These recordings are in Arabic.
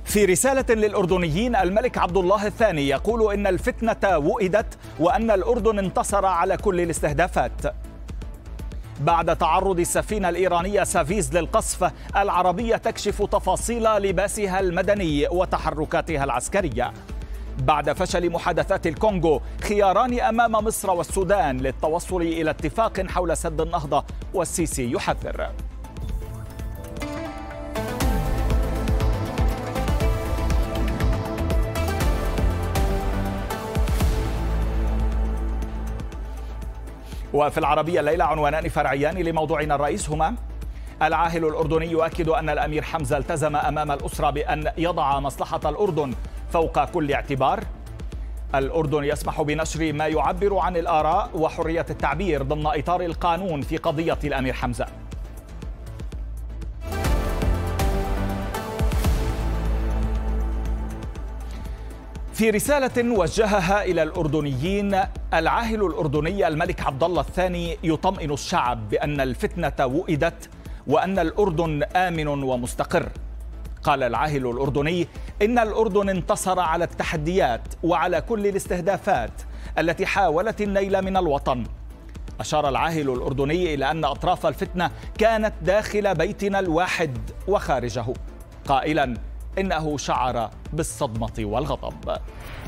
في رسالة للأردنيين الملك عبد الله الثاني يقول إن الفتنة وئدت وأن الأردن انتصر على كل الاستهدافات. بعد تعرض السفينة الإيرانية سافيز للقصف، العربية تكشف تفاصيل لباسها المدني وتحركاتها العسكرية. بعد فشل محادثات الكونغو، خياران أمام مصر والسودان للتوصل إلى اتفاق حول سد النهضة، والسيسي يحذر. وفي العربية الليلة عنوانان فرعيان لموضوعنا الرئيس هما: العاهل الأردني يؤكد أن الأمير حمزة التزم أمام الأسرة بأن يضع مصلحة الأردن فوق كل اعتبار. الأردن يسمح بنشر ما يعبر عن الآراء وحرية التعبير ضمن إطار القانون في قضية الأمير حمزة. في رسالة وجهها إلى الأردنيين، العاهل الأردني الملك عبد الله الثاني يطمئن الشعب بأن الفتنة وئدت وأن الأردن آمن ومستقر. قال العاهل الأردني إن الأردن انتصر على التحديات وعلى كل الاستهدافات التي حاولت النيل من الوطن. أشار العاهل الأردني إلى أن أطراف الفتنة كانت داخل بيتنا الواحد وخارجه، قائلا إنه شعر بالصدمة والغضب.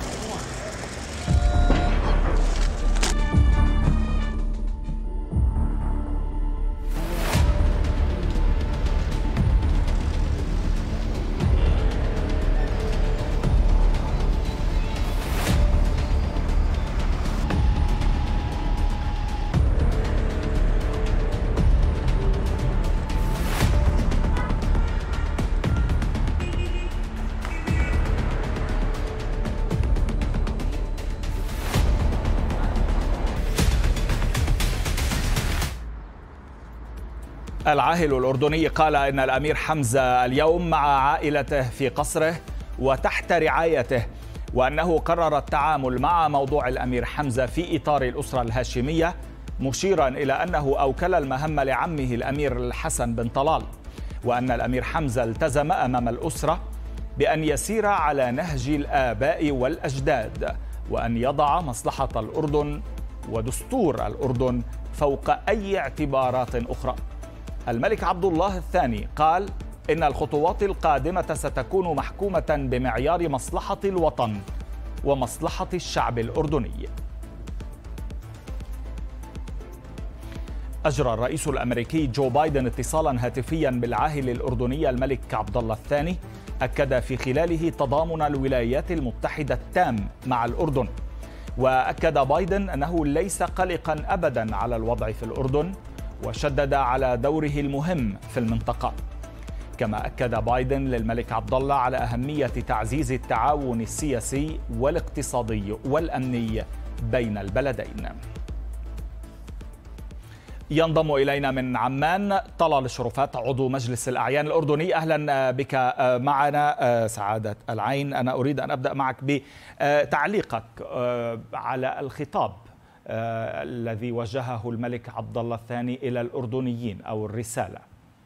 العاهل الأردني قال إن الأمير حمزة اليوم مع عائلته في قصره وتحت رعايته، وأنه قرر التعامل مع موضوع الأمير حمزة في إطار الأسرة الهاشمية، مشيرا إلى أنه أوكل المهمة لعمه الأمير الحسن بن طلال، وأن الأمير حمزة التزم أمام الأسرة بأن يسير على نهج الآباء والأجداد، وأن يضع مصلحة الأردن ودستور الأردن فوق أي اعتبارات أخرى. الملك عبد الله الثاني قال إن الخطوات القادمة ستكون محكومة بمعيار مصلحة الوطن ومصلحة الشعب الأردني. أجرى الرئيس الأمريكي جو بايدن اتصالا هاتفيا بالعاهل الأردني الملك عبد الله الثاني، أكد في خلاله تضامن الولايات المتحدة التام مع الأردن. وأكد بايدن أنه ليس قلقا أبدا على الوضع في الأردن، وشدد على دوره المهم في المنطقة. كما أكد بايدن للملك عبد الله على أهمية تعزيز التعاون السياسي والاقتصادي والأمني بين البلدين. ينضم إلينا من عمان طلال شرفات عضو مجلس الأعيان الأردني. أهلا بك معنا سعادة العين. أنا أريد أن أبدأ معك بتعليقك على الخطاب الذي وجهه الملك عبد الله الثاني إلى الأردنيين أو الرسالة.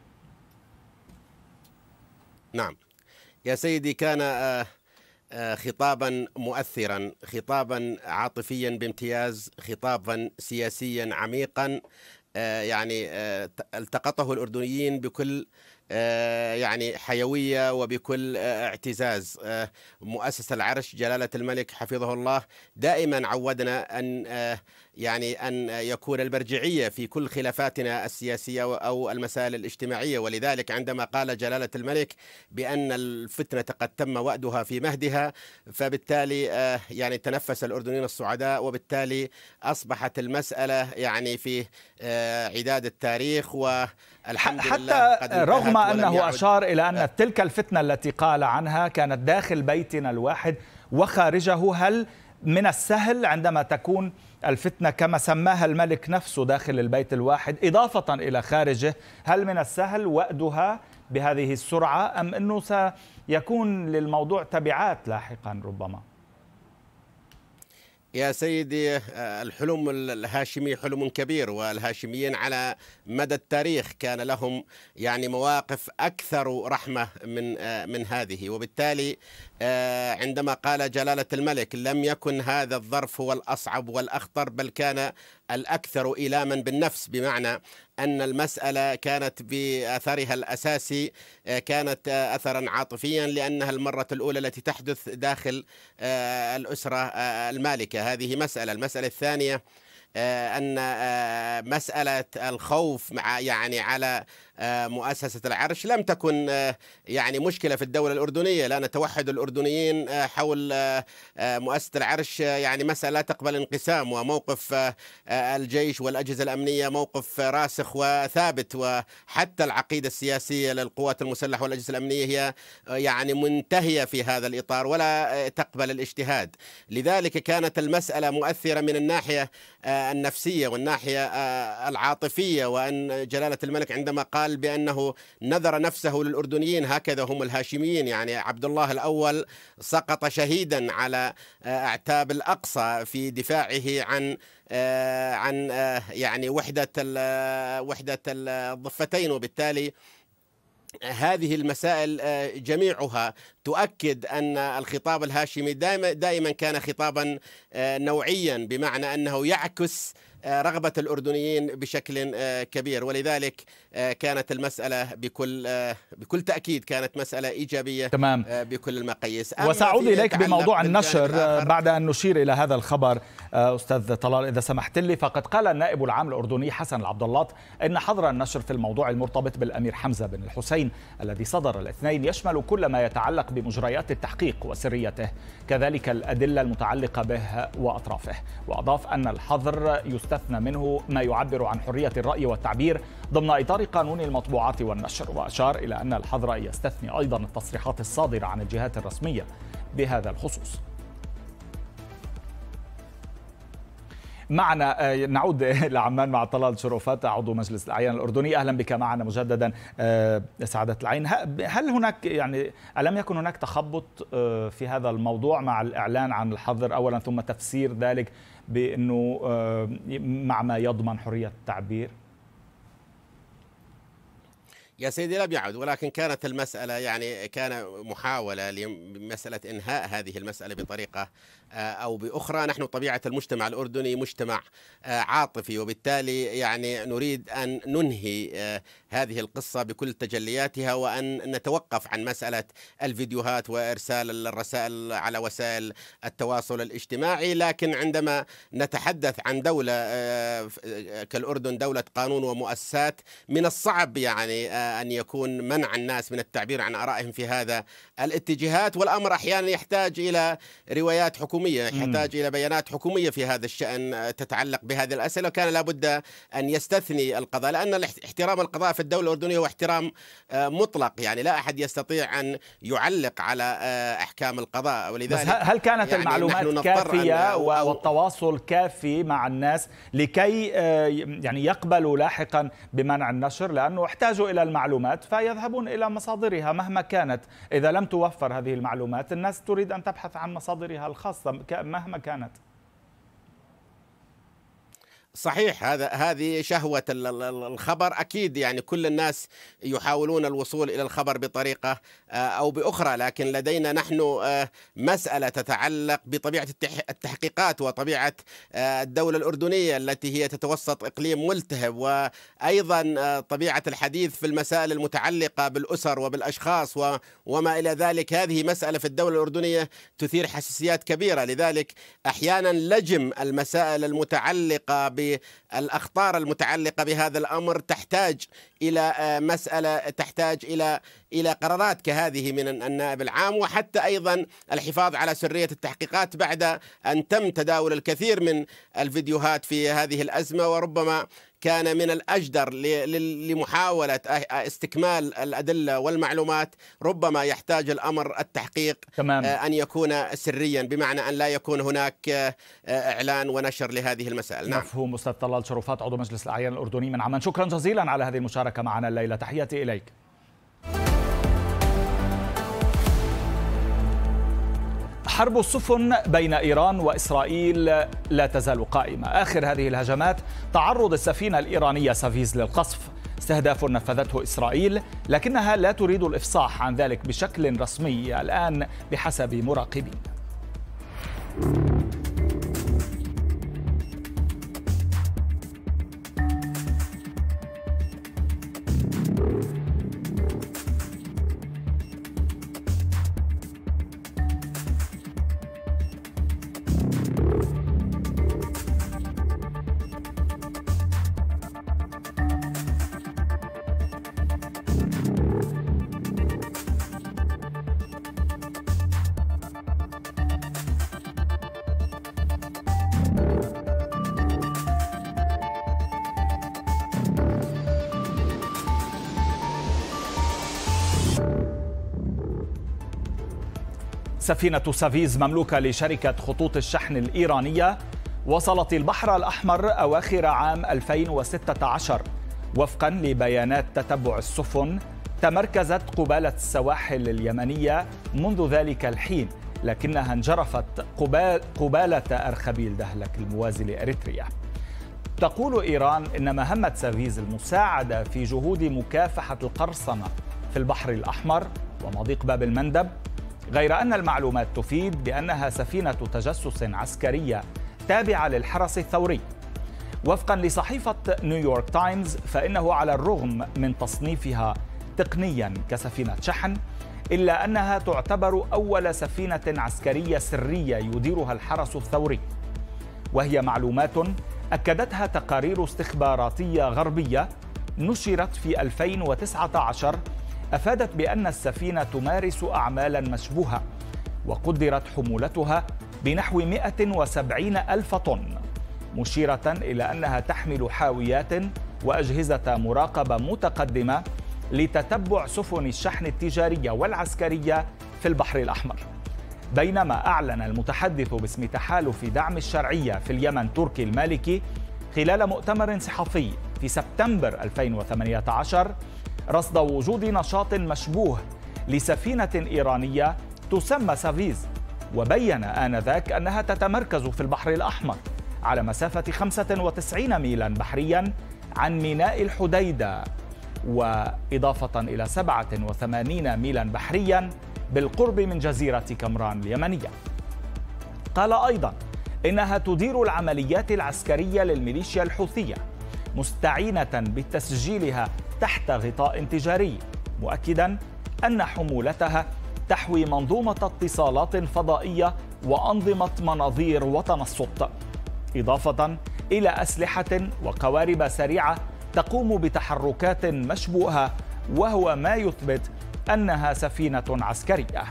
نعم يا سيدي، كان خطابا مؤثرا، خطابا عاطفيا بامتياز، خطابا سياسيا عميقا، يعني التقطه الأردنيين بكل يعني حيوية وبكل اعتزاز. مؤسس العرش جلالة الملك حفظه الله دائما عودنا أن يكون المرجعية في كل خلافاتنا السياسية أو المسائل الاجتماعية، ولذلك عندما قال جلالة الملك بأن الفتنة قد تم وأدها في مهدها، فبالتالي يعني تنفس الأردنيين السعداء، وبالتالي أصبحت المسألة يعني في عداد التاريخ. والحمد لله حتى رغم أنه أشار إلى أن تلك الفتنة التي قال عنها كانت داخل بيتنا الواحد وخارجه، هل من السهل عندما تكون الفتنة كما سماها الملك نفسه داخل البيت الواحد إضافة إلى خارجه، هل من السهل وأدها بهذه السرعة أم أنه سيكون للموضوع تبعات لاحقا ربما؟ يا سيدي، الحلم الهاشمي حلم كبير، والهاشميين على مدى التاريخ كان لهم يعني مواقف أكثر رحمة من هذه. وبالتالي عندما قال جلالة الملك لم يكن هذا الظرف هو الأصعب والأخطر، بل كان الأكثر إيلاما بالنفس، بمعنى أن المسألة كانت بأثرها الأساسي كانت أثرا عاطفيا، لأنها المرة الأولى التي تحدث داخل الأسرة المالكة. هذه مسألة. المسألة الثانية أن مسألة الخوف يعني على مؤسسة العرش لم تكن يعني مشكلة في الدولة الأردنية، لأن توحد الأردنيين حول مؤسسة العرش يعني مسألة لا تقبل انقسام، وموقف الجيش والأجهزة الأمنية موقف راسخ وثابت، وحتى العقيدة السياسية للقوات المسلحة والأجهزة الأمنية هي يعني منتهية في هذا الإطار ولا تقبل الاجتهاد. لذلك كانت المسألة مؤثرة من الناحية النفسية والناحية العاطفية، وأن جلالة الملك عندما قال بأنه نذر نفسه للأردنيين، هكذا هم الهاشميين. يعني عبد الله الأول سقط شهيدا على أعتاب الأقصى في دفاعه عن يعني وحدة الضفتين. وبالتالي هذه المسائل جميعها تؤكد أن الخطاب الهاشمي دائما كان خطابا نوعيا، بمعنى أنه يعكس رغبة الأردنيين بشكل كبير. ولذلك كانت المسألة بكل تأكيد كانت مسألة إيجابية تمام بكل المقاييس. وسأعود إليك بموضوع النشر بعد أن نشير إلى هذا الخبر. أستاذ طلال إذا سمحت لي، فقد قال النائب العام الأردني حسن العبداللاط إن حظر النشر في الموضوع المرتبط بالأمير حمزة بن الحسين الذي صدر الاثنين يشمل كل ما يتعلق بمجريات التحقيق وسريته، كذلك الأدلة المتعلقة به وأطرافه. وأضاف أن الحظر يستثنى منه ما يعبر عن حرية الرأي والتعبير ضمن إطار قانون المطبوعات والنشر، وأشار إلى أن الحظر يستثني أيضا التصريحات الصادرة عن الجهات الرسمية بهذا الخصوص. معنا نعود لعمان مع طلال شرفات عضو مجلس الأعيان الأردني. أهلا بك معنا مجددا سعادة العين. هل هناك يعني ألم يكن هناك تخبط في هذا الموضوع مع الإعلان عن الحظر أولا، ثم تفسير ذلك بأنه مع ما يضمن حرية التعبير؟ يا سيدي لم يعد، ولكن كانت المسألة يعني كان محاولة لمسألة إنهاء هذه المسألة بطريقة أو بأخرى. نحن طبيعة المجتمع الأردني مجتمع عاطفي، وبالتالي يعني نريد أن ننهي هذه القصة بكل تجلياتها، وأن نتوقف عن مسألة الفيديوهات وإرسال الرسائل على وسائل التواصل الاجتماعي. لكن عندما نتحدث عن دولة كالأردن، دولة قانون ومؤسسات، من الصعب يعني أن يكون منع الناس من التعبير عن آرائهم في هذا الاتجاهات، والأمر أحيانا يحتاج إلى روايات حكومية، يحتاج إلى بيانات حكومية في هذا الشأن تتعلق بهذه الأسئلة. وكان لابد أن يستثني القضاء، لأن احترام القضاء في الدولة الأردنية هو احترام مطلق، يعني لا أحد يستطيع أن يعلق على أحكام القضاء. ولذلك هل كانت يعني المعلومات كافية والتواصل كافي مع الناس لكي يعني يقبلوا لاحقا بمنع النشر؟ لأنه احتاجوا إلى المعلومات فيذهبون إلى مصادرها مهما كانت. إذا لم توفر هذه المعلومات الناس تريد أن تبحث عن مصادرها الخاصة مهما كانت. صحيح، هذه شهوة الخبر. أكيد يعني كل الناس يحاولون الوصول إلى الخبر بطريقة أو بأخرى، لكن لدينا نحن مسألة تتعلق بطبيعة التحقيقات وطبيعة الدولة الأردنية التي هي تتوسط إقليم ملتهب، وأيضا طبيعة الحديث في المسائل المتعلقة بالأسر وبالأشخاص وما إلى ذلك. هذه مسألة في الدولة الأردنية تثير حساسيات كبيرة. لذلك أحيانا لجم المسائل المتعلقة بالأخطار المتعلقة بهذا الأمر تحتاج إلى مسألة، تحتاج إلى قرارات كهذه من النائب العام، وحتى أيضا الحفاظ على سرية التحقيقات بعد أن تم تداول الكثير من الفيديوهات في هذه الأزمة. وربما كان من الأجدر لمحاولة استكمال الأدلة والمعلومات ربما يحتاج الأمر التحقيق تمام. أن يكون سريا، بمعنى أن لا يكون هناك إعلان ونشر لهذه المسائل. نعم. مفهوم. أستاذ طلال شرفات عضو مجلس الأعيان الأردني من عمان، شكرا جزيلا على هذه المشاركة معنا الليلة. تحياتي إليك. حرب السفن بين إيران وإسرائيل لا تزال قائمة. آخر هذه الهجمات تعرض السفينة الإيرانية سافيز للقصف، استهداف نفذته إسرائيل، لكنها لا تريد الإفصاح عن ذلك بشكل رسمي الآن بحسب مراقبين. سفينة سافيز مملوكة لشركة خطوط الشحن الإيرانية وصلت البحر الأحمر أواخر عام 2016. وفقا لبيانات تتبع السفن تمركزت قبالة السواحل اليمنية منذ ذلك الحين، لكنها انجرفت قبالة أرخبيل دهلك الموازي لإريتريا. تقول إيران إن مهمة سافيز المساعدة في جهود مكافحة القرصنة في البحر الأحمر ومضيق باب المندب، غير أن المعلومات تفيد بأنها سفينة تجسس عسكرية تابعة للحرس الثوري. وفقا لصحيفة نيويورك تايمز فإنه على الرغم من تصنيفها تقنيا كسفينة شحن، إلا أنها تعتبر أول سفينة عسكرية سرية يديرها الحرس الثوري، وهي معلومات أكدتها تقارير استخباراتية غربية نشرت في 2019 أفادت بأن السفينة تمارس أعمالا مشبوهة، وقدرت حمولتها بنحو 170 ألف طن، مشيرة إلى أنها تحمل حاويات وأجهزة مراقبة متقدمة لتتبع سفن الشحن التجارية والعسكرية في البحر الأحمر. بينما أعلن المتحدث باسم تحالف دعم الشرعية في اليمن تركي المالكي خلال مؤتمر صحفي في سبتمبر 2018 رصد وجود نشاط مشبوه لسفينة إيرانية تسمى سافيز، وبين آنذاك أنها تتمركز في البحر الأحمر على مسافة 95 ميلا بحريا عن ميناء الحديدة، وإضافة إلى 87 ميلا بحريا بالقرب من جزيرة كمران اليمنية. قال أيضا إنها تدير العمليات العسكرية للميليشيا الحوثية، مستعينة بتسجيلها تحت غطاء تجاري، مؤكدا أن حمولتها تحوي منظومة اتصالات فضائية وأنظمة مناظير وتنصت، إضافة إلى أسلحة وقوارب سريعة تقوم بتحركات مشبوهة، وهو ما يثبت أنها سفينة عسكرية.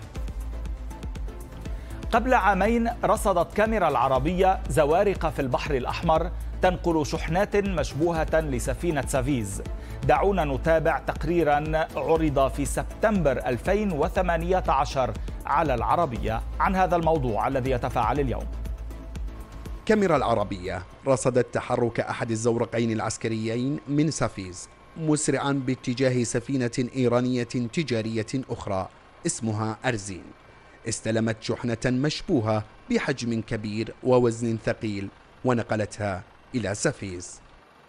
قبل عامين رصدت كاميرا العربية زوارق في البحر الأحمر تنقل شحنات مشبوهة لسفينة سافيز. دعونا نتابع تقريرا عرض في سبتمبر 2018 على العربية عن هذا الموضوع الذي يتفاعل اليوم. كاميرا العربية رصدت تحرك أحد الزورقين العسكريين من سافيز مسرعا باتجاه سفينة إيرانية تجارية أخرى اسمها أرزين، استلمت شحنة مشبوهة بحجم كبير ووزن ثقيل ونقلتها إلى سافيز.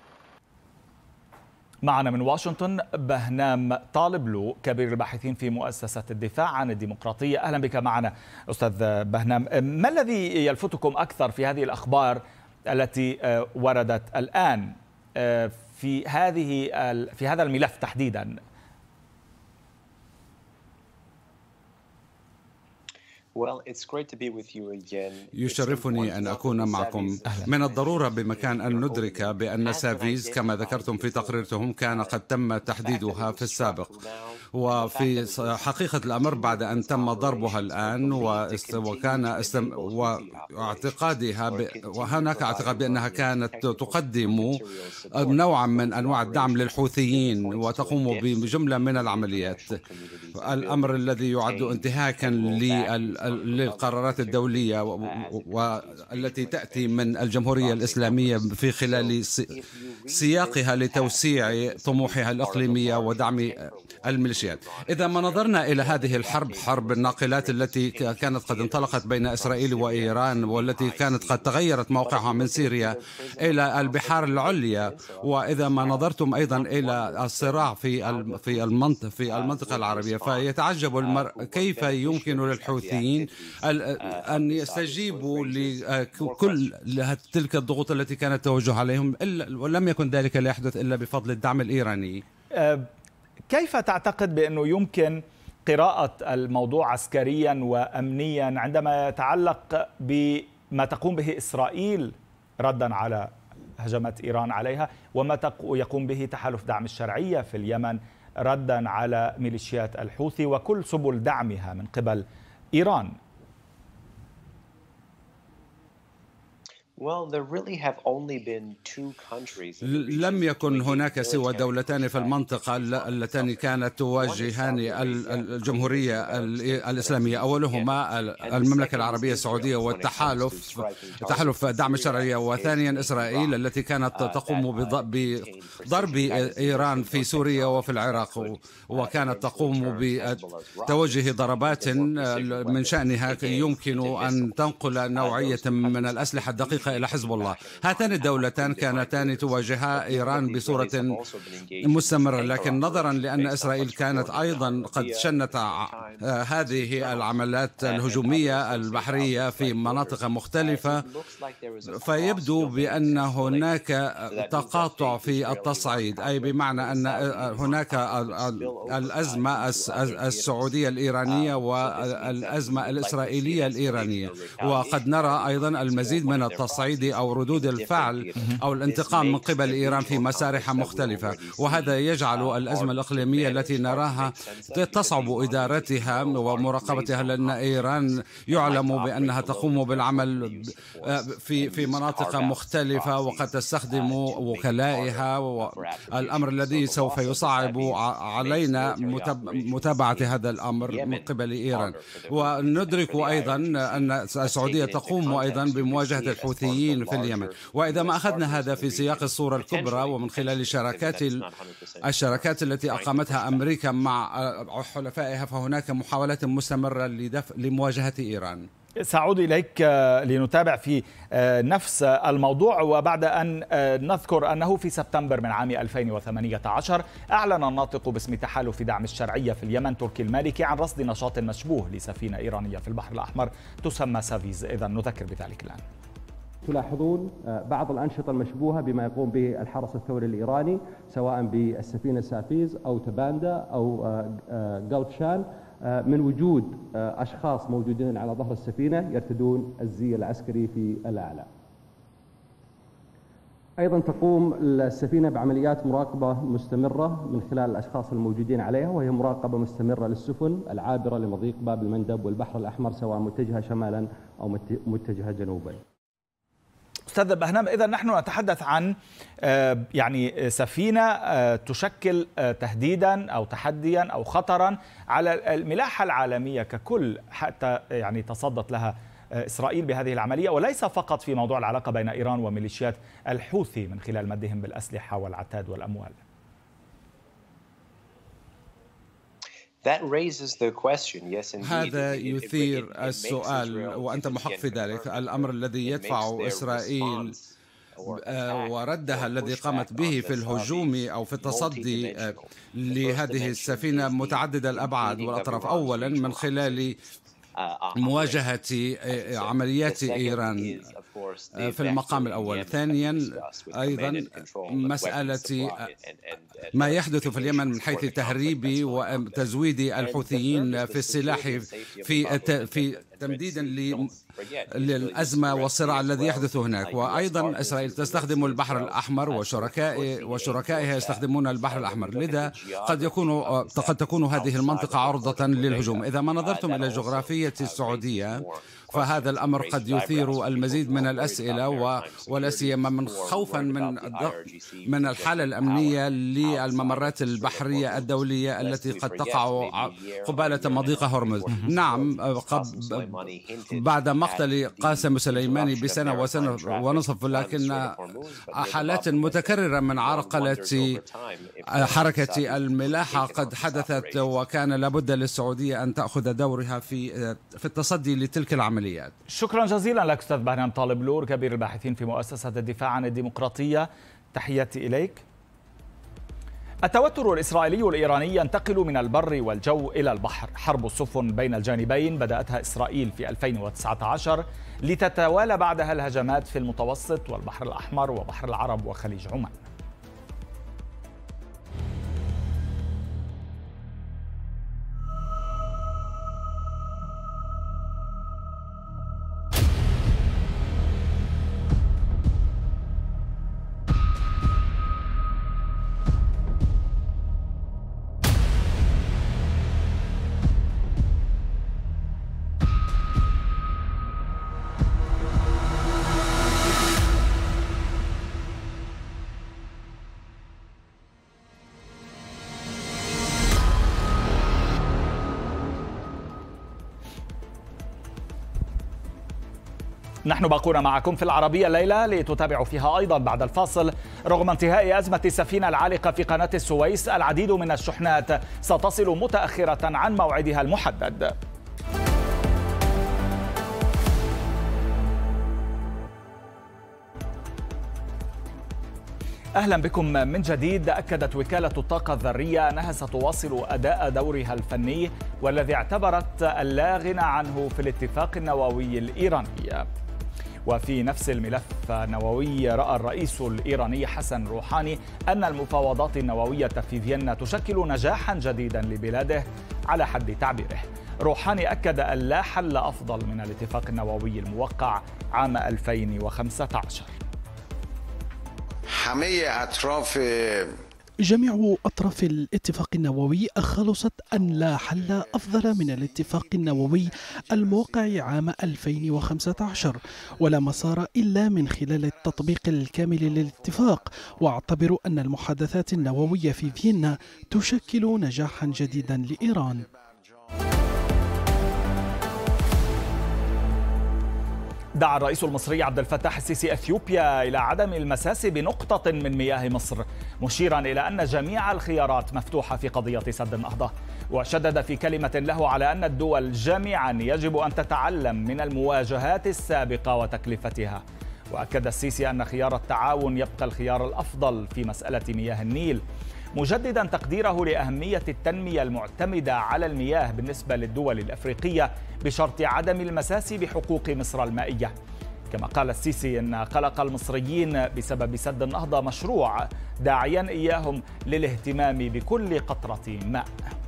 معنا من واشنطن بهنام طالبلو كبير الباحثين في مؤسسة الدفاع عن الديمقراطية. أهلا بك معنا أستاذ بهنام. ما الذي يلفتكم أكثر في هذه الأخبار التي وردت الآن في هذا الملف تحديدا؟ يشرفني أن أكون معكم. من الضرورة بمكان أن ندرك بأن سافيز كما ذكرتم في تقريركم كان قد تم تحديدها في السابق، وفي حقيقة الأمر بعد أن تم ضربها الآن وهناك اعتقاد بأنها كانت تقدم نوعا من أنواع الدعم للحوثيين وتقوم بجملة من العمليات. الأمر الذي يعد انتهاكا للقرارات الدولية والتي تأتي من الجمهورية الإسلامية في خلال سياقها لتوسيع طموحها الإقليمية ودعم الميليشيات. إذا ما نظرنا إلى هذه الحرب، حرب الناقلات التي كانت قد انطلقت بين إسرائيل وإيران والتي كانت قد تغيرت موقعها من سوريا إلى البحار العليا، وإذا ما نظرتم أيضا إلى الصراع في المنطقة العربية، فيتعجب المرء كيف يمكن للحوثيين أن يستجيبوا لكل تلك الضغوط التي كانت توجه عليهم، ولم يكن ذلك ليحدث إلا بفضل الدعم الإيراني. كيف تعتقد بأنه يمكن قراءة الموضوع عسكريا وأمنيا عندما يتعلق بما تقوم به إسرائيل ردا على هجمات إيران عليها، وما يقوم به تحالف دعم الشرعية في اليمن ردا على ميليشيات الحوثي وكل سبل دعمها من قبل إيران؟ لم يكن هناك سوى دولتان في المنطقة اللتان كانت تواجهان الجمهورية الإسلامية، أولهما المملكة العربية السعودية تحالف دعم الشرعية، وثانيا إسرائيل التي كانت تقوم بضرب إيران في سوريا وفي العراق، وكانت تقوم بتوجه ضربات من شأنها يمكن أن تنقل نوعية من الأسلحة الدقيقة إلى حزب الله. هاتان الدولتان كانتان تواجها إيران بصورة مستمرة، لكن نظرا لأن إسرائيل كانت أيضا قد شنت هذه العمليات الهجومية البحرية في مناطق مختلفة، فيبدو بأن هناك تقاطع في التصعيد، أي بمعنى أن هناك الأزمة السعودية الإيرانية والأزمة الإسرائيلية الإيرانية، وقد نرى أيضا المزيد من التصعيد أو ردود الفعل أو الانتقام من قبل إيران في مسارح مختلفة، وهذا يجعل الأزمة الإقليمية التي نراها تصعب إدارتها ومراقبتها، لأن إيران يعلم بأنها تقوم بالعمل في مناطق مختلفة وقد تستخدم وكلائها، والأمر الذي سوف يصعب علينا متابعة هذا الأمر من قبل إيران. وندرك أيضا أن السعودية تقوم أيضا بمواجهة الحوثيين في اليمن. وإذا ما أخذنا هذا في سياق الصورة الكبرى ومن خلال الشراكات التي أقامتها أمريكا مع حلفائها، فهناك محاولات مستمرة لمواجهة إيران. سأعود إليك لنتابع في نفس الموضوع، وبعد أن نذكر أنه في سبتمبر من عام 2018 أعلن الناطق باسم تحالف دعم الشرعية في اليمن تركي المالكي عن رصد نشاط مشبوه لسفينة إيرانية في البحر الأحمر تسمى سافيز. إذا نذكر بذلك الآن. تلاحظون بعض الأنشطة المشبوهة بما يقوم به الحرس الثوري الإيراني، سواء بالسفينة سافيز أو تباندا أو جلفشان، من وجود أشخاص موجودين على ظهر السفينة يرتدون الزي العسكري في الأعلى. أيضا تقوم السفينة بعمليات مراقبة مستمرة من خلال الأشخاص الموجودين عليها، وهي مراقبة مستمرة للسفن العابرة لمضيق باب المندب والبحر الأحمر، سواء متجهة شمالا أو متجهة جنوبا. أستاذ بهنام، إذا نحن نتحدث عن يعني سفينة تشكل تهديدا أو تحديا أو خطرا على الملاحة العالمية ككل، حتى يعني تصدت لها إسرائيل بهذه العملية، وليس فقط في موضوع العلاقة بين إيران وميليشيات الحوثي من خلال مدهم بالأسلحة والعتاد والأموال. هذا يثير السؤال، وأنت محق في ذلك. الأمر الذي يدفع إسرائيل وردها الذي قامت به في الهجوم أو في التصدي لهذه السفينة متعدد الأبعاد والأطراف. أولا من خلال مواجهة عمليات إيران في المقام الأول. ثانيا أيضا مسألة ما يحدث في اليمن من حيث تهريب وتزويد الحوثيين في السلاح في تمديدا للأزمة والصراع الذي يحدث هناك. وأيضا إسرائيل تستخدم البحر الأحمر وشركائها يستخدمون البحر الأحمر، لذا قد تكون هذه المنطقة عرضة للهجوم. إذا ما نظرتم إلى جغرافية السعودية فهذا الأمر قد يثير المزيد من الأسئلة، ولا سيما من خوفا من الحالة الأمنية للممرات البحرية الدولية التي قد تقع قبالة مضيق هرمز. نعم، بعد مقتل قاسم سليماني بسنة وسنة ونصف، لكن حالات متكررة من عرقلة حركة الملاحة قد حدثت، وكان لابد للسعودية أن تأخذ دورها في التصدي لتلك العمليات. شكرا جزيلا لك أستاذ بهرام طالب لور، كبير الباحثين في مؤسسة الدفاع عن الديمقراطية، تحياتي إليك. التوتر الإسرائيلي الإيراني ينتقل من البر والجو إلى البحر. حرب السفن بين الجانبين بدأتها إسرائيل في 2019 لتتوالى بعدها الهجمات في المتوسط والبحر الأحمر وبحر العرب وخليج عمان. نحن باقون معكم في العربية الليلة لتتابعوا فيها أيضا بعد الفاصل. رغم انتهاء أزمة السفينة العالقة في قناة السويس، العديد من الشحنات ستصل متأخرة عن موعدها المحدد. أهلا بكم من جديد. أكدت وكالة الطاقة الذرية أنها ستواصل أداء دورها الفني والذي اعتبرت اللا غنى عنه في الاتفاق النووي الإيراني. وفي نفس الملف النووي، رأى الرئيس الإيراني حسن روحاني أن المفاوضات النووية في فيينا تشكل نجاحا جديدا لبلاده على حد تعبيره. روحاني أكد أن لا حل أفضل من الاتفاق النووي الموقع عام 2015. جميع أطراف الاتفاق النووي خلصت أن لا حل أفضل من الاتفاق النووي الموقع عام 2015، ولا مسار إلا من خلال التطبيق الكامل للاتفاق. واعتبر أن المحادثات النووية في فيينا تشكل نجاحا جديدا لإيران. دعا الرئيس المصري عبد الفتاح السيسي أثيوبيا إلى عدم المساس بنقطة من مياه مصر، مشيرا إلى أن جميع الخيارات مفتوحة في قضية سد النهضة. وشدد في كلمة له على أن الدول جميعا يجب أن تتعلم من المواجهات السابقة وتكلفتها. وأكد السيسي أن خيار التعاون يبقى الخيار الأفضل في مسألة مياه النيل، مجددا تقديره لأهمية التنمية المعتمدة على المياه بالنسبة للدول الأفريقية بشرط عدم المساس بحقوق مصر المائية. كما قال السيسي أن قلق المصريين بسبب سد النهضة مشروع، داعيا إياهم للاهتمام بكل قطرة ماء.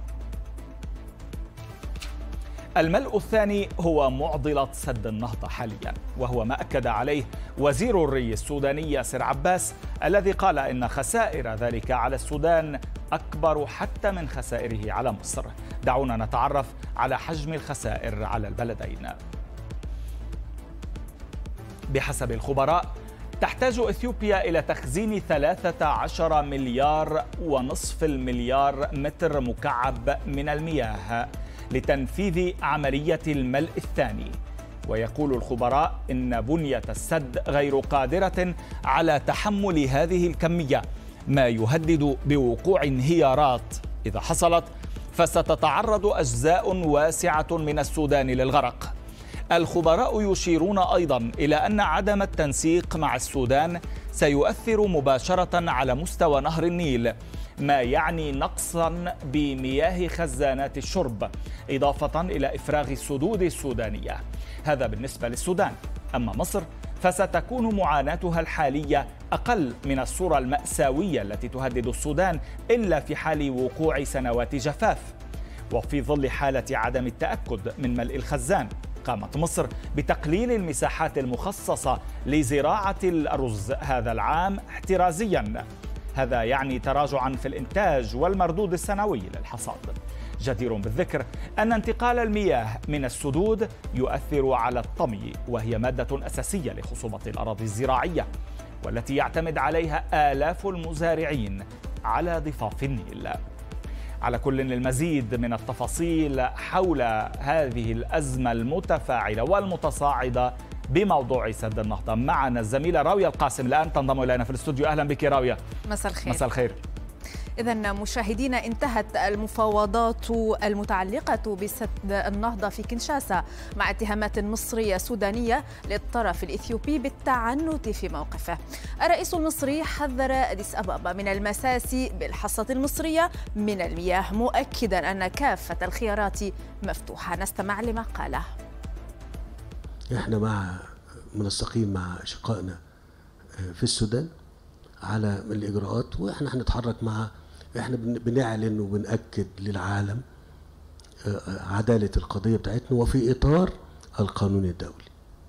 الملء الثاني هو معضلة سد النهضة حاليا، وهو ما أكد عليه وزير الري السوداني ياسر عباس، الذي قال إن خسائر ذلك على السودان أكبر حتى من خسائره على مصر. دعونا نتعرف على حجم الخسائر على البلدين. بحسب الخبراء تحتاج إثيوبيا إلى تخزين 13 مليار ونصف المليار متر مكعب من المياه لتنفيذ عملية الملء الثاني. ويقول الخبراء إن بنية السد غير قادرة على تحمل هذه الكمية، ما يهدد بوقوع انهيارات إذا حصلت فستتعرض أجزاء واسعة من السودان للغرق. الخبراء يشيرون أيضا إلى أن عدم التنسيق مع السودان سيؤثر مباشرة على مستوى نهر النيل، ما يعني نقصا بمياه خزانات الشرب، إضافة إلى إفراغ السدود السودانية. هذا بالنسبة للسودان. أما مصر فستكون معاناتها الحالية أقل من الصورة المأساوية التي تهدد السودان إلا في حال وقوع سنوات جفاف، وفي ظل حالة عدم التأكد من ملء الخزان. قامت مصر بتقليل المساحات المخصصة لزراعة الأرز هذا العام احترازياً. هذا يعني تراجعاً في الإنتاج والمردود السنوي للحصاد. جدير بالذكر أن انتقال المياه من السدود يؤثر على الطمي، وهي مادة أساسية لخصوبة الأراضي الزراعية والتي يعتمد عليها آلاف المزارعين على ضفاف النيل. على كل المزيد من التفاصيل حول هذه الأزمة المتفاعلة والمتصاعدة بموضوع سد النهضة معنا الزميلة راوية القاسم الآن تنضم إلينا في الاستوديو. أهلا بك راوية. مساء الخير. مساء الخير. إذن مشاهدينا، انتهت المفاوضات المتعلقة بسد النهضة في كنشاسا مع اتهامات مصرية سودانية للطرف الإثيوبي بالتعنت في موقفه. الرئيس المصري حذر أديس أبابا من المساس بالحصة المصرية من المياه، مؤكدا أن كافة الخيارات مفتوحة. نستمع لما قاله. احنا منسقين مع أشقائنا في السودان على الإجراءات، وإحنا هنتحرك إحنا بنعلن وبنأكد للعالم عدالة القضية بتاعتنا وفي إطار القانون الدولي.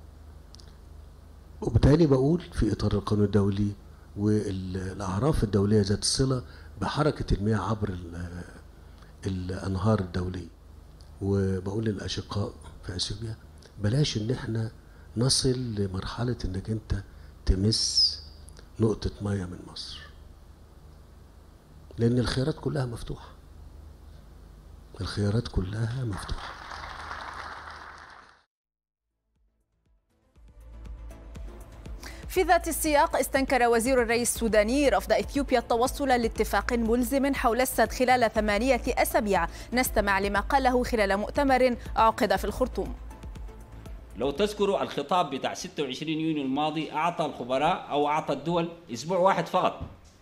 وبالتالي بقول في إطار القانون الدولي والأعراف الدولية ذات الصلة بحركة المياه عبر الأنهار الدولية. وبقول للأشقاء في أثيوبيا بلاش إن إحنا نصل لمرحلة إنك أنت تمس نقطة مياه من مصر، لأن الخيارات كلها مفتوحة. الخيارات كلها مفتوحة. في ذات السياق، استنكر وزير الري السوداني رفض إثيوبيا التوصل لاتفاق ملزم حول السد خلال 8 أسابيع. نستمع لما قاله خلال مؤتمر عقد في الخرطوم. لو تذكروا الخطاب بتاع 26 يونيو الماضي أعطى الخبراء أو أعطى الدول أسبوع واحد فقط،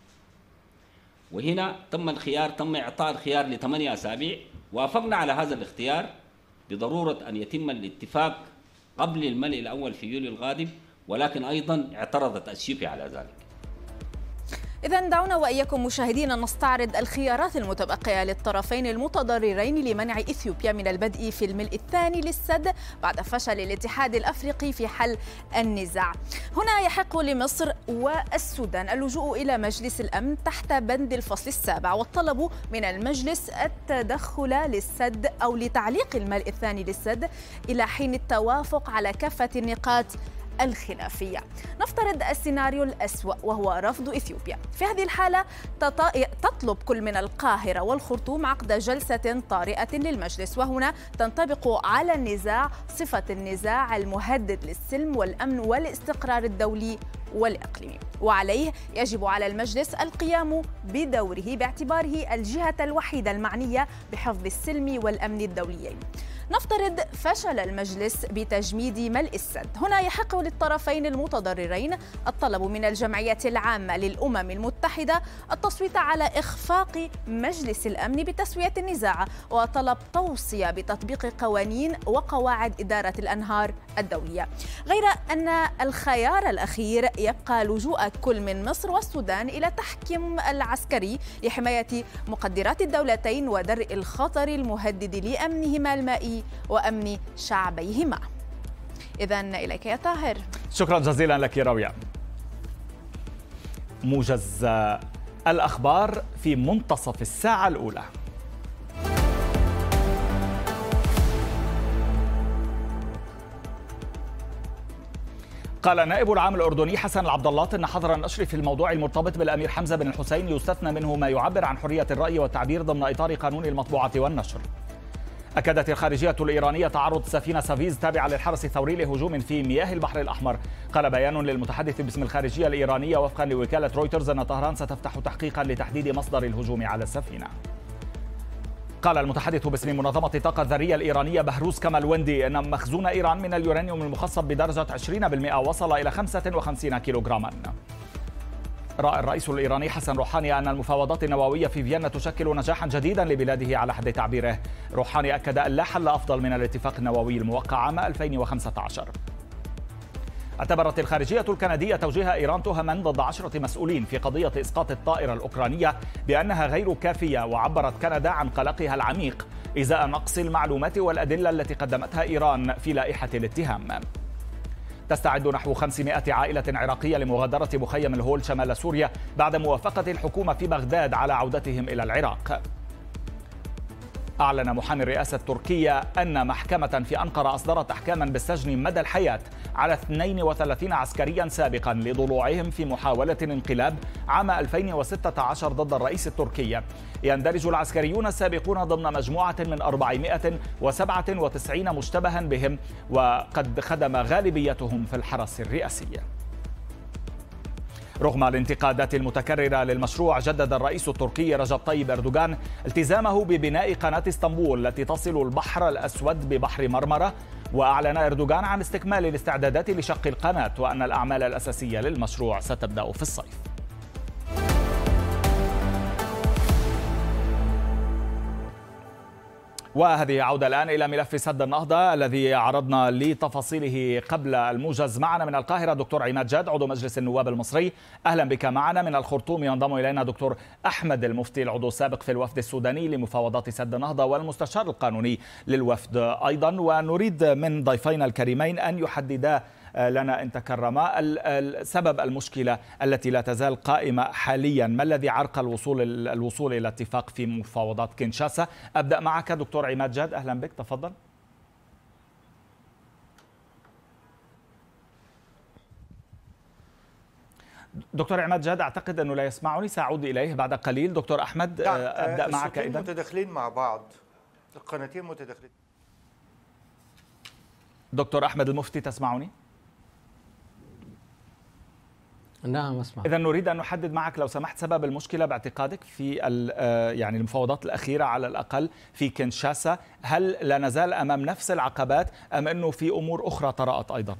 وهنا تم إعطاء الخيار ل8 أسابيع. وافقنا على هذا الاختيار بضرورة أن يتم الاتفاق قبل الملء الأول في يوليو القادم، ولكن أيضا اعترضت أثيوبيا على ذلك. إذن دعونا وإياكم مشاهدينا نستعرض الخيارات المتبقية للطرفين المتضررين لمنع إثيوبيا من البدء في الملء الثاني للسد بعد فشل الاتحاد الأفريقي في حل النزاع. هنا يحق لمصر والسودان اللجوء إلى مجلس الأمن تحت بند الفصل السابع والطلب من المجلس التدخل للسد أو لتعليق الملء الثاني للسد إلى حين التوافق على كافة النقاط الخلافية. نفترض السيناريو الأسوأ وهو رفض إثيوبيا. في هذه الحالة تطلب كل من القاهرة والخرطوم عقد جلسة طارئة للمجلس، وهنا تنطبق على النزاع صفة النزاع المهدد للسلم والأمن والاستقرار الدولي والإقليمي، وعليه يجب على المجلس القيام بدوره باعتباره الجهة الوحيدة المعنية بحفظ السلم والأمن الدوليين. نفترض فشل المجلس بتجميد ملء السد. هنا يحق للطرفين المتضررين الطلب من الجمعية العامة للأمم المتحدة التصويت على إخفاق مجلس الأمن بتسوية النزاع وطلب توصية بتطبيق قوانين وقواعد إدارة الأنهار الدولية. غير أن الخيار الأخير يبقى لجوء كل من مصر والسودان إلى تحكيم العسكري لحماية مقدرات الدولتين ودرء الخطر المهدد لأمنهما المائي وأمن شعبيهما. إذن إليك يا طاهر. شكرا جزيلا لك راوية. موجز الأخبار في منتصف الساعة الأولى. قال نائب العام الأردني حسن العبد الله أن حظر النشر في الموضوع المرتبط بالأمير حمزة بن الحسين يستثنى منه ما يعبر عن حرية الرأي والتعبير ضمن إطار قانون المطبوعة والنشر. أكدت الخارجية الإيرانية تعرض سفينة سافيز تابعة للحرس الثوري لهجوم في مياه البحر الأحمر. قال بيان للمتحدث باسم الخارجية الإيرانية وفقا لوكالة رويترز أن طهران ستفتح تحقيقا لتحديد مصدر الهجوم على السفينة. قال المتحدث باسم منظمة الطاقة الذرية الإيرانية بهروز كمالوندي أن مخزون إيران من اليورانيوم المخصب بدرجة 20% وصل إلى 55 كيلوغراما. رأى الرئيس الإيراني حسن روحاني أن المفاوضات النووية في فيينا تشكل نجاحا جديدا لبلاده على حد تعبيره. روحاني أكد أن لا حل أفضل من الاتفاق النووي الموقع عام 2015. اعتبرت الخارجية الكندية توجيه إيران تهما ضد 10 مسؤولين في قضية إسقاط الطائرة الأوكرانية بأنها غير كافية، وعبرت كندا عن قلقها العميق إزاء نقص المعلومات والأدلة التي قدمتها إيران في لائحة الاتهام. تستعد نحو 500 عائلة عراقية لمغادرة مخيم الهول شمال سوريا بعد موافقة الحكومة في بغداد على عودتهم إلى العراق. أعلن محامي الرئاسة التركية أن محكمة في أنقرة أصدرت أحكاما بالسجن مدى الحياة على 32 عسكريا سابقا لضلوعهم في محاولة انقلاب عام 2016 ضد الرئيس التركي. يندرج العسكريون السابقون ضمن مجموعة من 497 مشتبها بهم، وقد خدم غالبيتهم في الحرس الرئاسي. رغم الانتقادات المتكررة للمشروع، جدد الرئيس التركي رجب طيب أردوغان التزامه ببناء قناة اسطنبول التي تصل البحر الأسود ببحر مرمرة. وأعلن أردوغان عن استكمال الاستعدادات لشق القناة، وأن الأعمال الأساسية للمشروع ستبدأ في الصيف. وهذه عودة الآن إلى ملف سد النهضة الذي عرضنا لتفاصيله قبل الموجز. معنا من القاهرة دكتور عماد جاد عضو مجلس النواب المصري، أهلا بك معنا. من الخرطوم ينضم إلينا دكتور أحمد المفتي العضو السابق في الوفد السوداني لمفاوضات سد النهضة والمستشار القانوني للوفد أيضا. ونريد من ضيفينا الكريمين أن يحددا لنا إن تكرما سبب المشكلة التي لا تزال قائمة حاليا. ما الذي عرقل الوصول إلى اتفاق في مفاوضات كينشاسا؟ أبدأ معك دكتور عماد جاد، أهلا بك، تفضل. دكتور عماد جاد أعتقد أنه لا يسمعني، سأعود إليه بعد قليل. دكتور أحمد أبدأ معك إذن. متداخلين مع بعض، القناتين متداخلين. دكتور أحمد المفتي تسمعني؟ نعم أسمع. إذا نريد أن نحدد معك لو سمحت سبب المشكلة باعتقادك في يعني المفاوضات الأخيرة على الأقل في كينشاسا. هل لا نزال أمام نفس العقبات أم أنه في أمور أخرى طرأت أيضا؟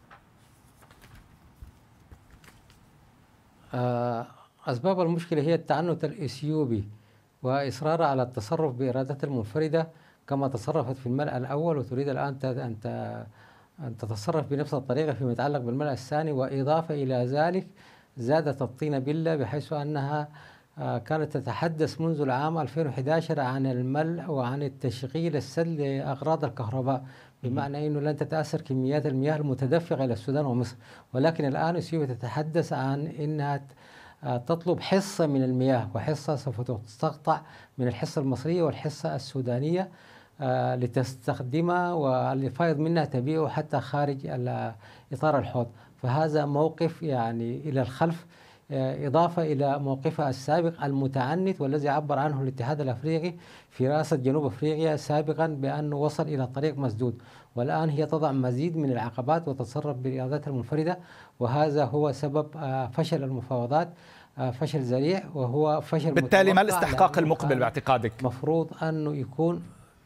أسباب المشكلة هي التعنت الإثيوبي وإصرارها على التصرف بإرادتها المنفردة كما تصرفت في الملأ الأول، وتريد الآن أن تتصرف بنفس الطريقة فيما يتعلق بالملأ الثاني. وإضافة إلى ذلك زادت الطين بلة، بحيث أنها كانت تتحدث منذ العام 2011 عن الملء وعن التشغيل السد لأغراض الكهرباء، بمعنى أنه لن تتأثر كميات المياه المتدفقة إلى السودان ومصر. ولكن الآن إثيوبيا تتحدث عن أنها تطلب حصة من المياه، وحصة سوف تستقطع من الحصة المصرية والحصة السودانية لتستخدمها، والفائض منها تبيعه حتى خارج إطار الحوض. فهذا موقف يعني إلى الخلف، إضافة إلى موقفها السابق المتعنت والذي عبر عنه الاتحاد الأفريقي في رئاسة جنوب أفريقيا سابقا بأنه وصل إلى طريق مسدود. والآن هي تضع مزيد من العقبات وتتصرف بإرادتها المنفردة، وهذا هو سبب فشل المفاوضات، فشل ذريع وهو فشل. بالتالي ما الاستحقاق المقبل باعتقادك؟ مفروض أنه يكون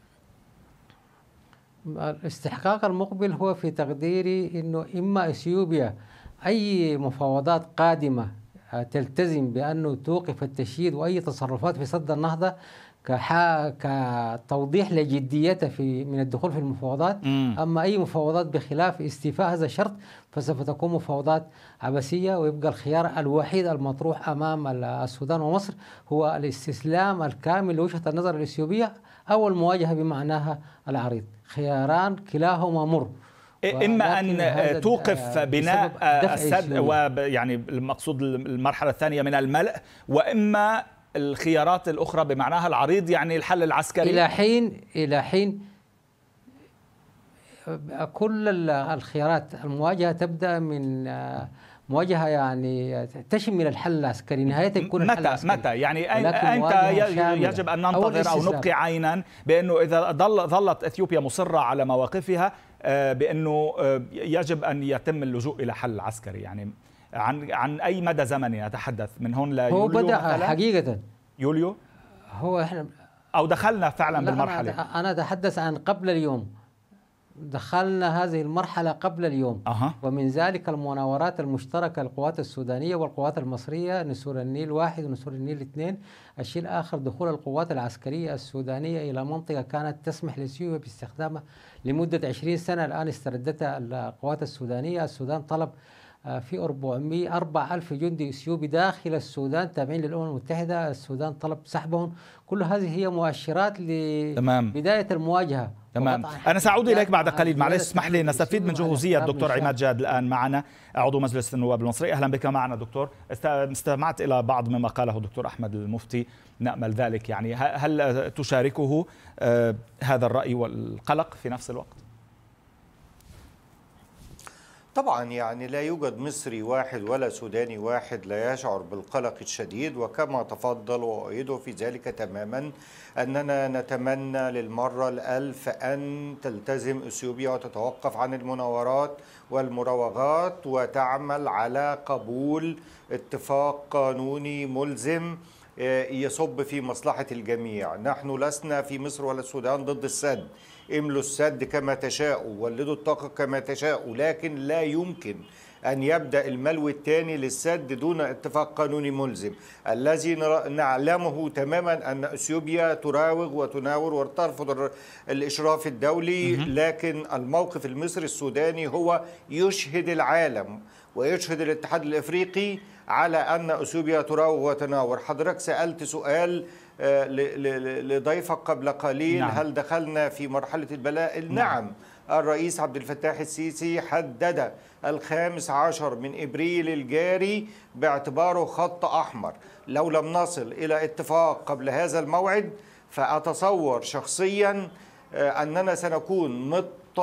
الاستحقاق المقبل هو في تقديري أنه إما إثيوبيا أي مفاوضات قادمة تلتزم بأنه توقف التشييد وأي تصرفات في سد النهضة كتوضيح لجديتها من الدخول في المفاوضات. أما أي مفاوضات بخلاف استيفاء هذا الشرط فسوف تكون مفاوضات عبثية، ويبقى الخيار الوحيد المطروح أمام السودان ومصر هو الاستسلام الكامل لوجهة النظر الإثيوبية أو المواجهة بمعناها العريض. خياران كلاهما مر، إما أن توقف بناء السد ويعني المقصود المرحلة الثانية من الملء، وإما الخيارات الأخرى بمعناها العريض يعني الحل العسكري. إلى حين كل الخيارات المواجهة تبدأ من مواجهة يعني تشمل الحل العسكري، نهايتها يكون الحل العسكري. متى يعني أنت يجب أن ننتظر أو نبقي عينا بأنه إذا ظلت إثيوبيا مصرة على مواقفها بأنه يجب أن يتم اللجوء إلى حل عسكري؟ يعني عن أي مدى زمني نتحدث؟ من هون ليوليو هو بدأ حقيقة يوليو هو إحنا أو دخلنا فعلا بالمرحلة؟ أنا أتحدث عن قبل اليوم، دخلنا هذه المرحلة قبل اليوم. ومن ذلك المناورات المشتركة للقوات السودانية والقوات المصرية، نسور النيل 1 ونسور النيل 2. الشيء الآخر دخول القوات العسكرية السودانية إلى منطقة كانت تسمح لإثيوبيا باستخدامها لمدة 20 سنة، الآن استردتها القوات السودانية. السودان طلب في 4,000 جندي إثيوبي داخل السودان تابعين للأمم المتحدة. السودان طلب سحبهم. كل هذه هي مؤشرات لبداية المواجهة. تمام. أنا سأعود إليك بعد قليل، معلش اسمح لي نستفيد من جهوزية الدكتور عماد جاد الآن معنا، عضو مجلس النواب المصري. أهلا بك معنا دكتور. استمعت إلى بعض مما قاله الدكتور أحمد المفتي، نأمل ذلك. يعني هل تشاركه هذا الرأي والقلق في نفس الوقت؟ طبعا يعني لا يوجد مصري واحد ولا سوداني واحد لا يشعر بالقلق الشديد، وكما تفضل وأؤيده في ذلك تماما أننا نتمنى للمرة الألف أن تلتزم إثيوبيا وتتوقف عن المناورات والمراوغات وتعمل على قبول اتفاق قانوني ملزم يصب في مصلحة الجميع. نحن لسنا في مصر ولا السودان ضد السد، املوا السد كما تشاءوا، ولدوا الطاقة كما تشاءوا، لكن لا يمكن أن يبدأ الملو الثاني للسد دون اتفاق قانوني ملزم. الذي نعلمه تماما أن إثيوبيا تراوغ وتناور وترفض الإشراف الدولي، لكن الموقف المصري السوداني هو يشهد العالم ويشهد الاتحاد الإفريقي على أن إثيوبيا تراوغ وتناور. حضرتك سألت سؤال لضيفك قبل قليل، نعم. هل دخلنا في مرحلة البلاء؟ نعم. الرئيس عبد الفتاح السيسي حدد 15 من إبريل الجاري باعتباره خط أحمر. لو لم نصل إلى اتفاق قبل هذا الموعد فأتصور شخصيا أننا سنكون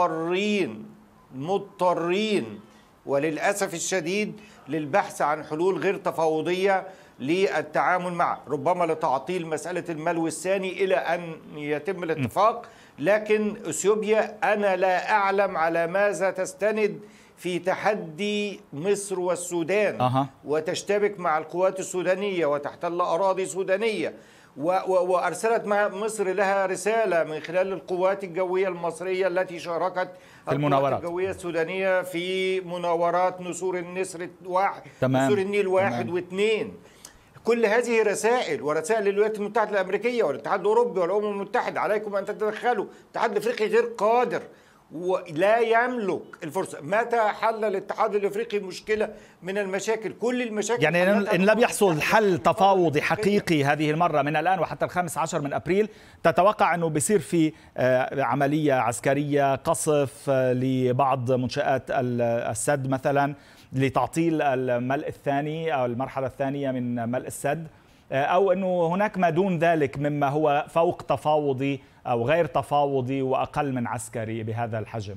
مضطرين وللأسف الشديد للبحث عن حلول غير تفاوضية للتعامل معه، ربما لتعطيل مسألة الملو الثاني إلى أن يتم الاتفاق. لكن إثيوبيا أنا لا أعلم على ماذا تستند في تحدي مصر والسودان وتشتبك مع القوات السودانية وتحتل أراضي سودانية، وأرسلت مصر لها رسالة من خلال القوات الجوية المصرية التي شاركت في المناورات الجوية السودانية في مناورات نسور النسر نسور النيل 1 و2. كل هذه رسائل ورسائل للولايات المتحدة الأمريكية والاتحاد الأوروبي والأمم المتحدة، عليكم أن تتدخلوا. الاتحاد الأفريقي غير قادر ولا يملك الفرصة. متى حل الاتحاد الأفريقي مشكلة من المشاكل؟ كل المشاكل يعني إن لم يحصل حل تفاوضي حقيقي هذه المرة من الآن وحتى 15 من أبريل، تتوقع أنه بيصير في عملية عسكرية قصف لبعض منشآت السد مثلا لتعطيل الملء الثاني أو المرحلة الثانية من ملء السد، أو أنه هناك ما دون ذلك مما هو فوق تفاوضي أو غير تفاوضي وأقل من عسكري بهذا الحجم؟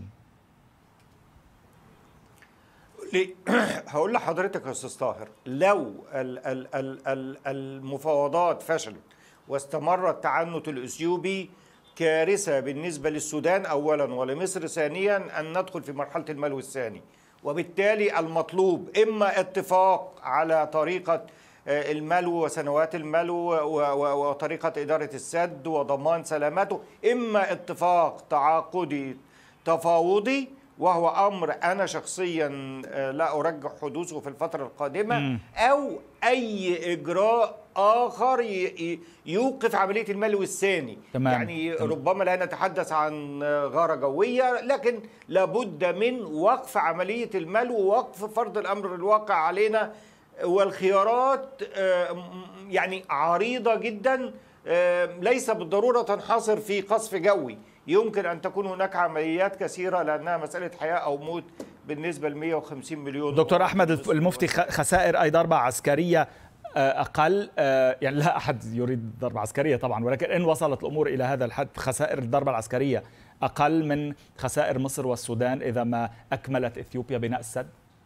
هقول لحضرتك يا أستاذ طاهر، لو المفاوضات فشلت واستمر التعنت الإثيوبي كارثة بالنسبة للسودان أولا ولمصر ثانيا أن ندخل في مرحلة الملو الثاني. وبالتالي المطلوب إما اتفاق على طريقة الملو وسنوات الملو وطريقة إدارة السد وضمان سلامته، إما اتفاق تعاقدي تفاوضي، وهو أمر أنا شخصيا لا أرجح حدوثه في الفترة القادمة، أو أي إجراء آخر يوقف عملية الملو الثاني. يعني ربما لا نتحدث عن غارة جوية، لكن لابد من وقف عملية الملو ووقف فرض الأمر الواقع علينا. والخيارات يعني عريضة جدا، ليس بالضرورة تنحصر في قصف جوي، يمكن أن تكون هناك عمليات كثيرة لأنها مسألة حياة أو موت بالنسبة ل 150 مليون. دكتور أحمد المفتي، خسائر أي ضربة عسكرية أقل، يعني لا أحد يريد ضربة عسكرية طبعا، ولكن إن وصلت الأمور إلى هذا الحد خسائر الضربة العسكرية أقل من خسائر مصر والسودان إذا ما أكملت إثيوبيا بناء السد؟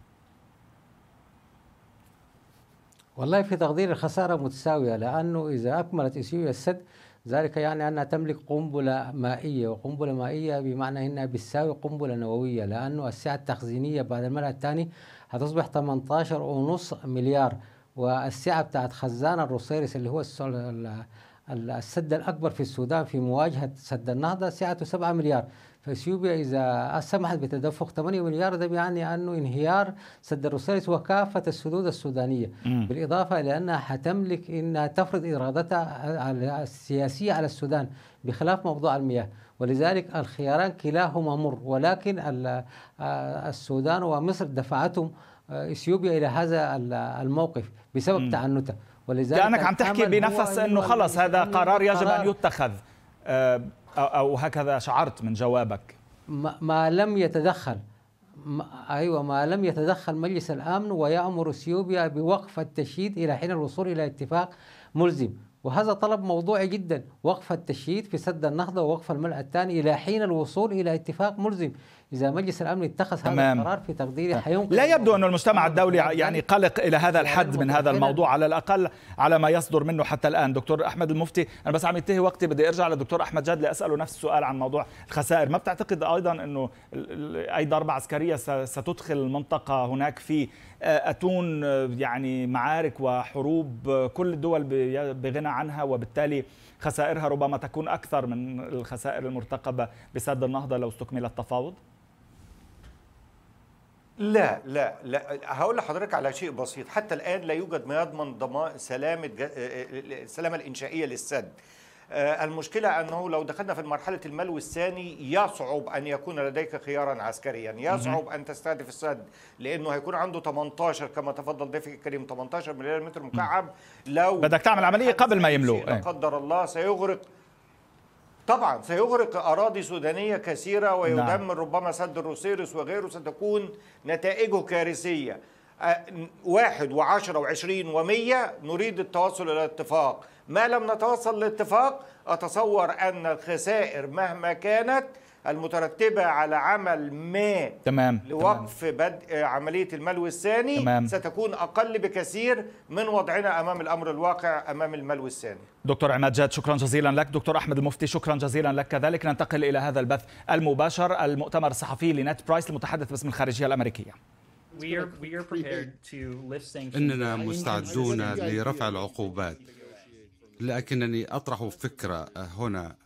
والله في تقدير الخسارة متساوية، لأنه إذا أكملت إثيوبيا السد ذلك يعني أنها تملك قنبلة مائية، وقنبلة مائية بمعنى أنها بتساوي قنبلة نووية، لأنه السعة التخزينية بعد الملء الثاني هتصبح 18.5 مليار، والسعة بتاعت خزان الروسيرس اللي هو السد الأكبر في السودان في مواجهة سد النهضة سعته 7 مليار. فاثيوبيا إذا سمحت بتدفق 8 مليار ده بيعني أنه انهيار سد الروسيرس وكافة السدود السودانية، بالإضافة إلى أنها حتملك أنها تفرض إرادتها السياسية على السودان بخلاف موضوع المياه. ولذلك الخياران كلاهما مر، ولكن السودان ومصر دفعتهم اثيوبيا إلى هذا الموقف بسبب تعنتها. ولذلك كأنك عم تحكي بنفس أنه خلص هذا قرار يجب أن يتخذ، أو هكذا شعرت من جوابك. ما لم يتدخل ما لم يتدخل مجلس الأمن ويأمر اثيوبيا بوقف التشييد إلى حين الوصول إلى اتفاق ملزم، وهذا طلب موضوعي جدا، وقف التشييد في سد النهضة ووقف الملء الثاني إلى حين الوصول إلى اتفاق ملزم. إذا مجلس الأمن اتخذ هذا القرار في تقديري حينقذ. لا يبدو أن المجتمع الدولي يعني قلق إلى هذا الحد من هذا الموضوع، على الأقل على ما يصدر منه حتى الآن. دكتور أحمد المفتي، أنا بس عم ينتهي وقتي، بدي أرجع للدكتور أحمد جاد لأسأله نفس السؤال عن موضوع الخسائر. ما بتعتقد أيضا أنه أي ضربة عسكرية ستدخل المنطقة هناك في أتون يعني معارك وحروب كل الدول بغنى عنها، وبالتالي خسائرها ربما تكون أكثر من الخسائر المرتقبة بسد النهضة لو استكمل التفاوض؟ لا لا لا، هقول لحضرتك على شيء بسيط. حتى الآن لا يوجد ما يضمن ضمان السلامة الإنشائية للسد. المشكلة أنه لو دخلنا في مرحلة الملو الثاني يصعب أن يكون لديك خيارا عسكريا، يصعب أن تستهدف السد، لأنه هيكون عنده 18 كما تفضل ضيفك الكريم 18 مليار متر مكعب. لو بدك تعمل عملية قبل ما يملو، لا قدر الله سيغرق، طبعا سيغرق أراضي سودانية كثيرة ويدمر ربما سد الروسيرس وغيره، ستكون نتائجه كارثية. 1 و10 و20 و100 نريد التوصل إلى اتفاق. ما لم نتوصل لاتفاق أتصور أن الخسائر مهما كانت المترتبة على عمل ما لوقف بدء عملية الملو الثاني ستكون أقل بكثير من وضعنا أمام الأمر الواقع أمام الملو الثاني. دكتور عماد جاد، شكرا جزيلا لك. دكتور أحمد المفتي، شكرا جزيلا لك كذلك. ننتقل إلى هذا البث المباشر، المؤتمر الصحفي لنت برايس المتحدث باسم الخارجية الأمريكية. إننا مستعدون لرفع العقوبات، لكنني أطرح فكرة هنا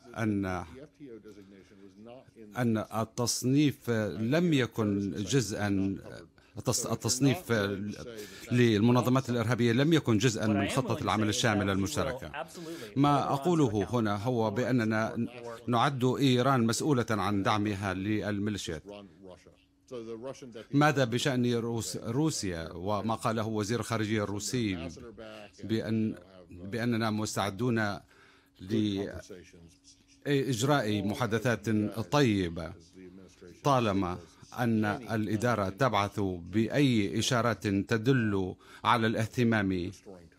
أن التصنيف لم يكن جزءا، التصنيف للمنظمات الإرهابية لم يكن جزءا من خطة العمل الشاملة المشتركة. ما أقوله هنا هو بأننا نعد إيران مسؤولة عن دعمها للميليشيات. ماذا بشأن روسيا وما قاله وزير الخارجية الروسي بأننا مستعدون لإجراء محادثات طيبة طالما أن الإدارة تبعث بأي إشارات تدل على الاهتمام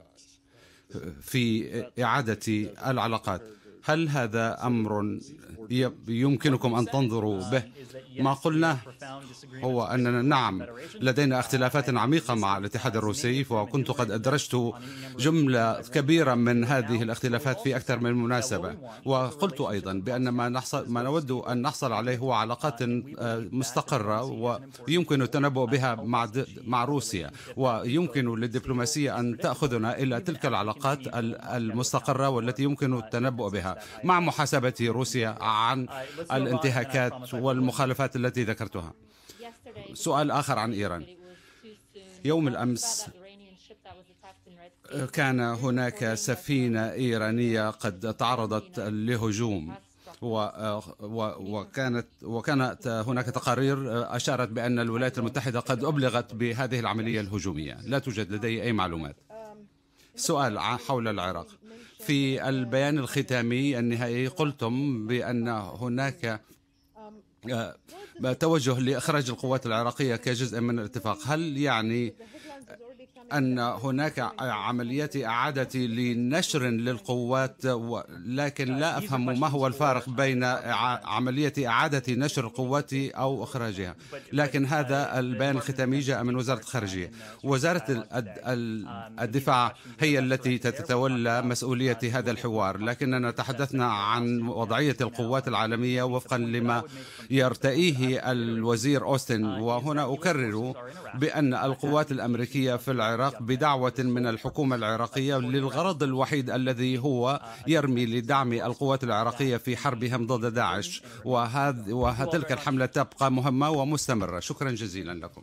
في إعادة العلاقات. هل هذا أمر يمكنكم أن تنظروا به؟ ما قلناه هو أننا نعم لدينا اختلافات عميقة مع الاتحاد الروسي، وكنت قد أدرجت جملة كبيرة من هذه الاختلافات في أكثر من مناسبة، وقلت أيضا بأن ما نود أن نحصل عليه هو علاقات مستقرة ويمكن التنبؤ بها مع روسيا، ويمكن للدبلوماسية أن تأخذنا إلى تلك العلاقات المستقرة والتي يمكن التنبؤ بها مع محاسبة روسيا عن الانتهاكات والمخالفات التي ذكرتها. سؤال آخر عن إيران. يوم الأمس كان هناك سفينة إيرانية قد تعرضت لهجوم، وكانت هناك تقارير أشارت بأن الولايات المتحدة قد أبلغت بهذه العملية الهجومية. لا توجد لدي أي معلومات. سؤال حول العراق. في البيان الختامي النهائي قلتم بأن هناك توجه لإخراج القوات العراقية كجزء من الاتفاق. هل يعني أن هناك عمليات إعادة لنشر للقوات، لكن لا أفهم ما هو الفارق بين عملية إعادة نشر القوات أو إخراجها؟ لكن هذا البيان الختامي جاء من وزارة الخارجية. وزارة الدفاع هي التي تتولى مسؤولية هذا الحوار، لكننا تحدثنا عن وضعية القوات العالمية وفقا لما يرتئيه الوزير أوستن. وهنا أكرر بأن القوات الأمريكية في العراق العراق بدعوة من الحكومة العراقية للغرض الوحيد الذي هو يرمي لدعم القوات العراقية في حربهم ضد داعش، وتلك الحملة تبقى مهمة ومستمرة. شكرا جزيلا لكم.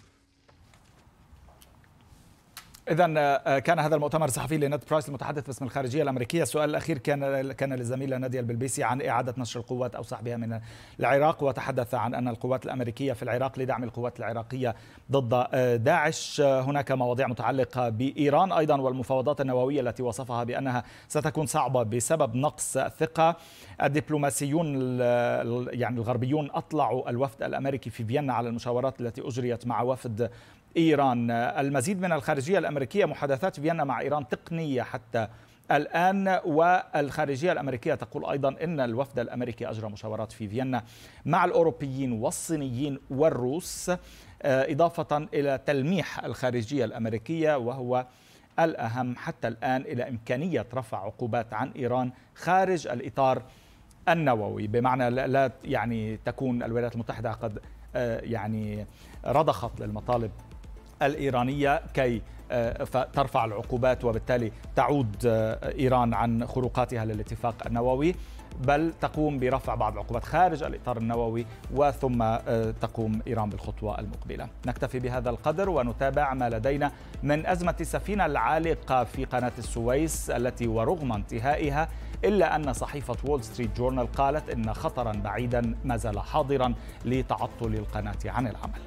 إذا كان هذا المؤتمر الصحفي لنيد برايس المتحدث باسم الخارجية الأمريكية. السؤال الأخير كان للزميلة نادية البلبيسي عن إعادة نشر القوات أو سحبها من العراق، وتحدث عن أن القوات الأمريكية في العراق لدعم القوات العراقية ضد داعش. هناك مواضيع متعلقة بإيران أيضا والمفاوضات النووية التي وصفها بأنها ستكون صعبة بسبب نقص ثقة. الدبلوماسيون يعني الغربيون أطلعوا الوفد الأمريكي في فيينا على المشاورات التي أجريت مع وفد إيران. المزيد من الخارجية الأمريكية، محادثات فيينا مع إيران تقنية حتى الآن، والخارجية الأمريكية تقول أيضا أن الوفد الأمريكي أجرى مشاورات في فيينا مع الأوروبيين والصينيين والروس، إضافة إلى تلميح الخارجية الأمريكية وهو الأهم حتى الآن إلى إمكانية رفع عقوبات عن إيران خارج الإطار النووي، بمعنى لا يعني تكون الولايات المتحدة قد يعني رضخت للمطالب الإيرانية كي ترفع العقوبات وبالتالي تعود إيران عن خروقاتها للاتفاق النووي، بل تقوم برفع بعض العقوبات خارج الإطار النووي وثم تقوم إيران بالخطوة المقبلة. نكتفي بهذا القدر ونتابع ما لدينا من أزمة السفينة العالقة في قناة السويس التي ورغم انتهائها إلا أن صحيفة وول ستريت جورنال قالت إن خطرا بعيدا ما زال حاضرا لتعطل القناة عن العمل.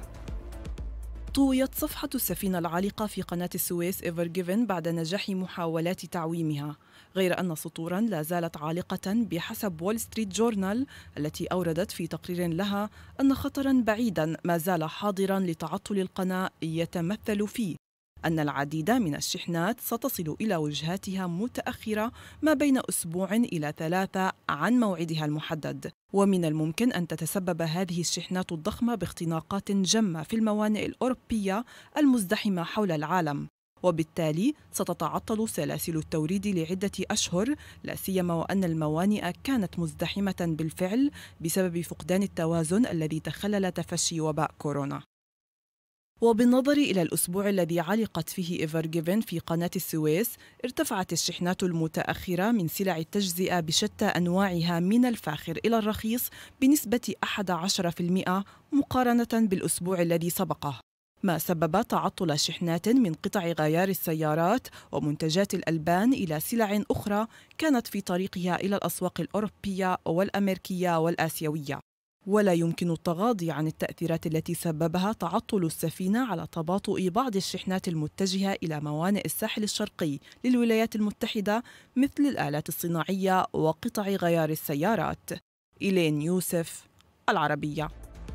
طويت صفحة السفينة العالقة في قناة السويس إيفر جيفن بعد نجاح محاولات تعويمها، غير أن سطورا لا زالت عالقة بحسب وول ستريت جورنال التي أوردت في تقرير لها أن خطرا بعيدا ما زال حاضرا لتعطل القناة يتمثل فيه أن العديد من الشحنات ستصل إلى وجهاتها متأخرة ما بين أسبوع إلى 3 عن موعدها المحدد، ومن الممكن أن تتسبب هذه الشحنات الضخمة باختناقات جمة في الموانئ الأوروبية المزدحمة حول العالم، وبالتالي ستتعطل سلاسل التوريد لعدة أشهر، لا سيما وأن الموانئ كانت مزدحمة بالفعل بسبب فقدان التوازن الذي تخلل تفشي وباء كورونا. وبالنظر إلى الأسبوع الذي علقت فيه إيفر جيفن في قناة السويس، ارتفعت الشحنات المتأخرة من سلع التجزئة بشتى أنواعها من الفاخر إلى الرخيص بنسبة 11% مقارنة بالأسبوع الذي سبقه، ما سبب تعطل شحنات من قطع غيار السيارات ومنتجات الألبان إلى سلع أخرى كانت في طريقها إلى الأسواق الأوروبية والأمريكية والآسيوية. ولا يمكن التغاضي عن التأثيرات التي سببها تعطل السفينة على تباطؤ بعض الشحنات المتجهة إلى موانئ الساحل الشرقي للولايات المتحدة مثل الآلات الصناعية وقطع غيار السيارات. إيلين يوسف، العربية.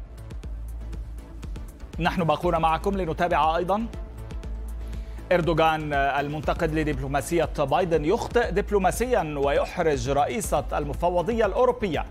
نحن باقون معكم لنتابع أيضا إردوغان المنتقد لدبلوماسية بايدن يخطئ دبلوماسيا ويحرج رئيسة المفوضية الأوروبية.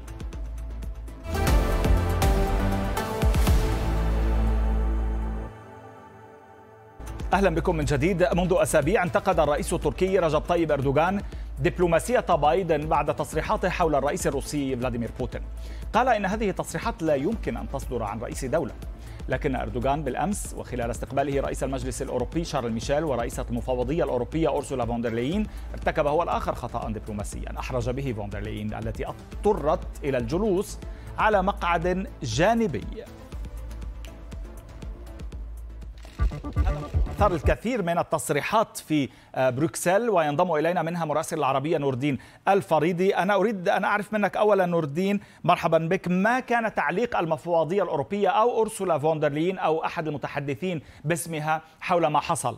أهلا بكم من جديد. منذ أسابيع انتقد الرئيس التركي رجب طيب إردوغان دبلوماسية بايدن بعد تصريحاته حول الرئيس الروسي فلاديمير بوتين. قال إن هذه التصريحات لا يمكن أن تصدر عن رئيس دولة، لكن إردوغان بالأمس وخلال استقباله رئيس المجلس الأوروبي شارل ميشيل ورئيسة المفوضية الأوروبية أورسولا فوندرلاين ارتكب هو الآخر خطأ دبلوماسيا أحرج به فوندرلاين التي اضطرت إلى الجلوس على مقعد جانبي. أثار الكثير من التصريحات في بروكسل وينضم إلينا منها مراسل العربية نور الدين الفريدي. أنا أريد أن أعرف منك أولا نور الدين، مرحبا بك، ما كان تعليق المفوضية الأوروبية أو أورسولا فوندرلاين أو أحد المتحدثين باسمها حول ما حصل؟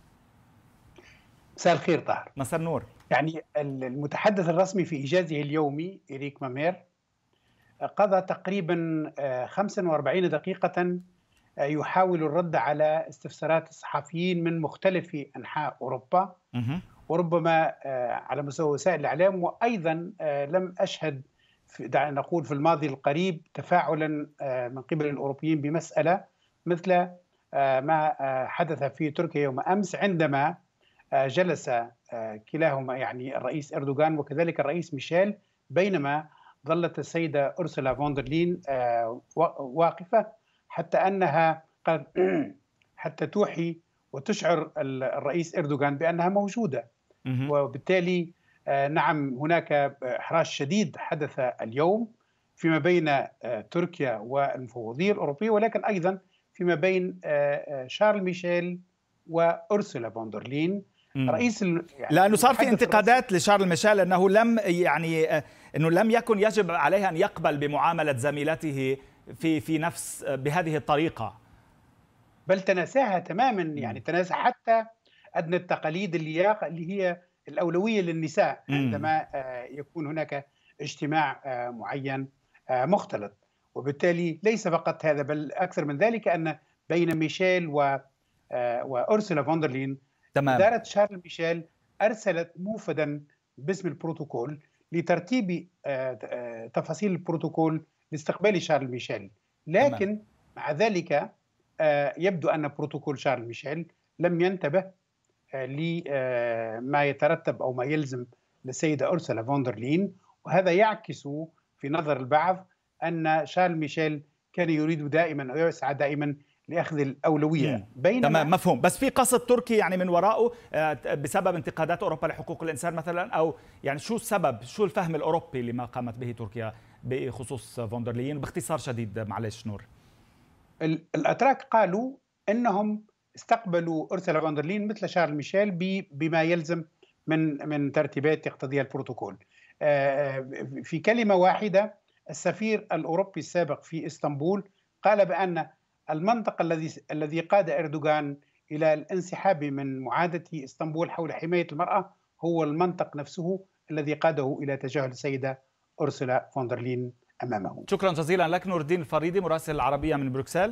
مساء الخير طاهر. مساء النور. يعني المتحدث الرسمي في إيجازه اليومي إريك مامير قضى تقريبا 45 دقيقة يحاول الرد على استفسارات الصحفيين من مختلف أنحاء أوروبا وربما على مستوى وسائل الإعلام، وأيضا لم أشهد دعنا نقول في الماضي القريب تفاعلا من قبل الأوروبيين بمسألة مثل ما حدث في تركيا يوم أمس عندما جلس كلاهما يعني الرئيس إردوغان وكذلك الرئيس ميشيل، بينما ظلت السيدة أورسولا فوندرلاين واقفة حتى أنها قد حتى توحي وتشعر الرئيس إردوغان بأنها موجودة. وبالتالي نعم هناك إحراج شديد حدث اليوم فيما بين تركيا والمفوضية الأوروبية، ولكن أيضا فيما بين شارل ميشيل وأرسولا فوندرلين رئيس لأنه صار في انتقادات لشارل ميشيل أنه لم يكن يجب عليه أن يقبل بمعاملة زميلته في نفس بهذه الطريقة، بل تناساها تماما. يعني تناسى حتى أدنى التقاليد اللي هي الأولوية للنساء عندما يكون هناك اجتماع معين مختلط. وبالتالي ليس فقط هذا بل أكثر من ذلك، أن بين ميشيل وأرسولا فوندرلين إدارة شارل ميشيل أرسلت موفدا باسم البروتوكول لترتيب تفاصيل البروتوكول لاستقبال شارل ميشيل، لكن مع ذلك يبدو أن بروتوكول شارل ميشيل لم ينتبه لما يترتب أو ما يلزم للسيدة أرسولا فوندرلين، وهذا يعكس في نظر البعض أن شارل ميشيل كان يريد دائما ويسعى دائما لأخذ الأولوية. تمام، مفهوم. بس في قصد تركي يعني من وراءه بسبب انتقادات أوروبا لحقوق الإنسان مثلا، أو يعني شو السبب، شو الفهم الأوروبي لما قامت به تركيا بخصوص فوندرلين؟ باختصار شديد معلش نور. الأتراك قالوا أنهم استقبلوا أرسولا فوندرلين مثل شارل ميشيل بما يلزم من ترتيبات يقتضيها البروتوكول. في كلمة واحدة السفير الأوروبي السابق في إسطنبول قال بأن المنطق الذي قاد إردوغان إلى الانسحاب من معاهدة إسطنبول حول حماية المرأة هو المنطق نفسه الذي قاده إلى تجاهل السيدة أرسولا فوندرلين أمامه. شكرا جزيلا لك نور الدين الفريدي مراسل العربية من بروكسل.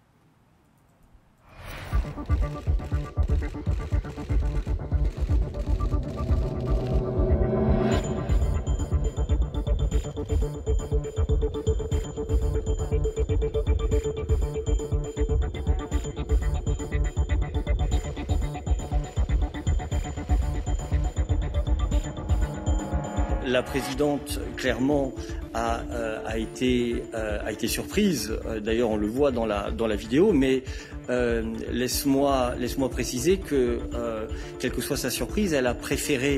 La présidente, clairement, a été surprise. D'ailleurs, on le voit dans la vidéo. Mais laisse-moi préciser que, quelle que soit sa surprise, elle a préféré,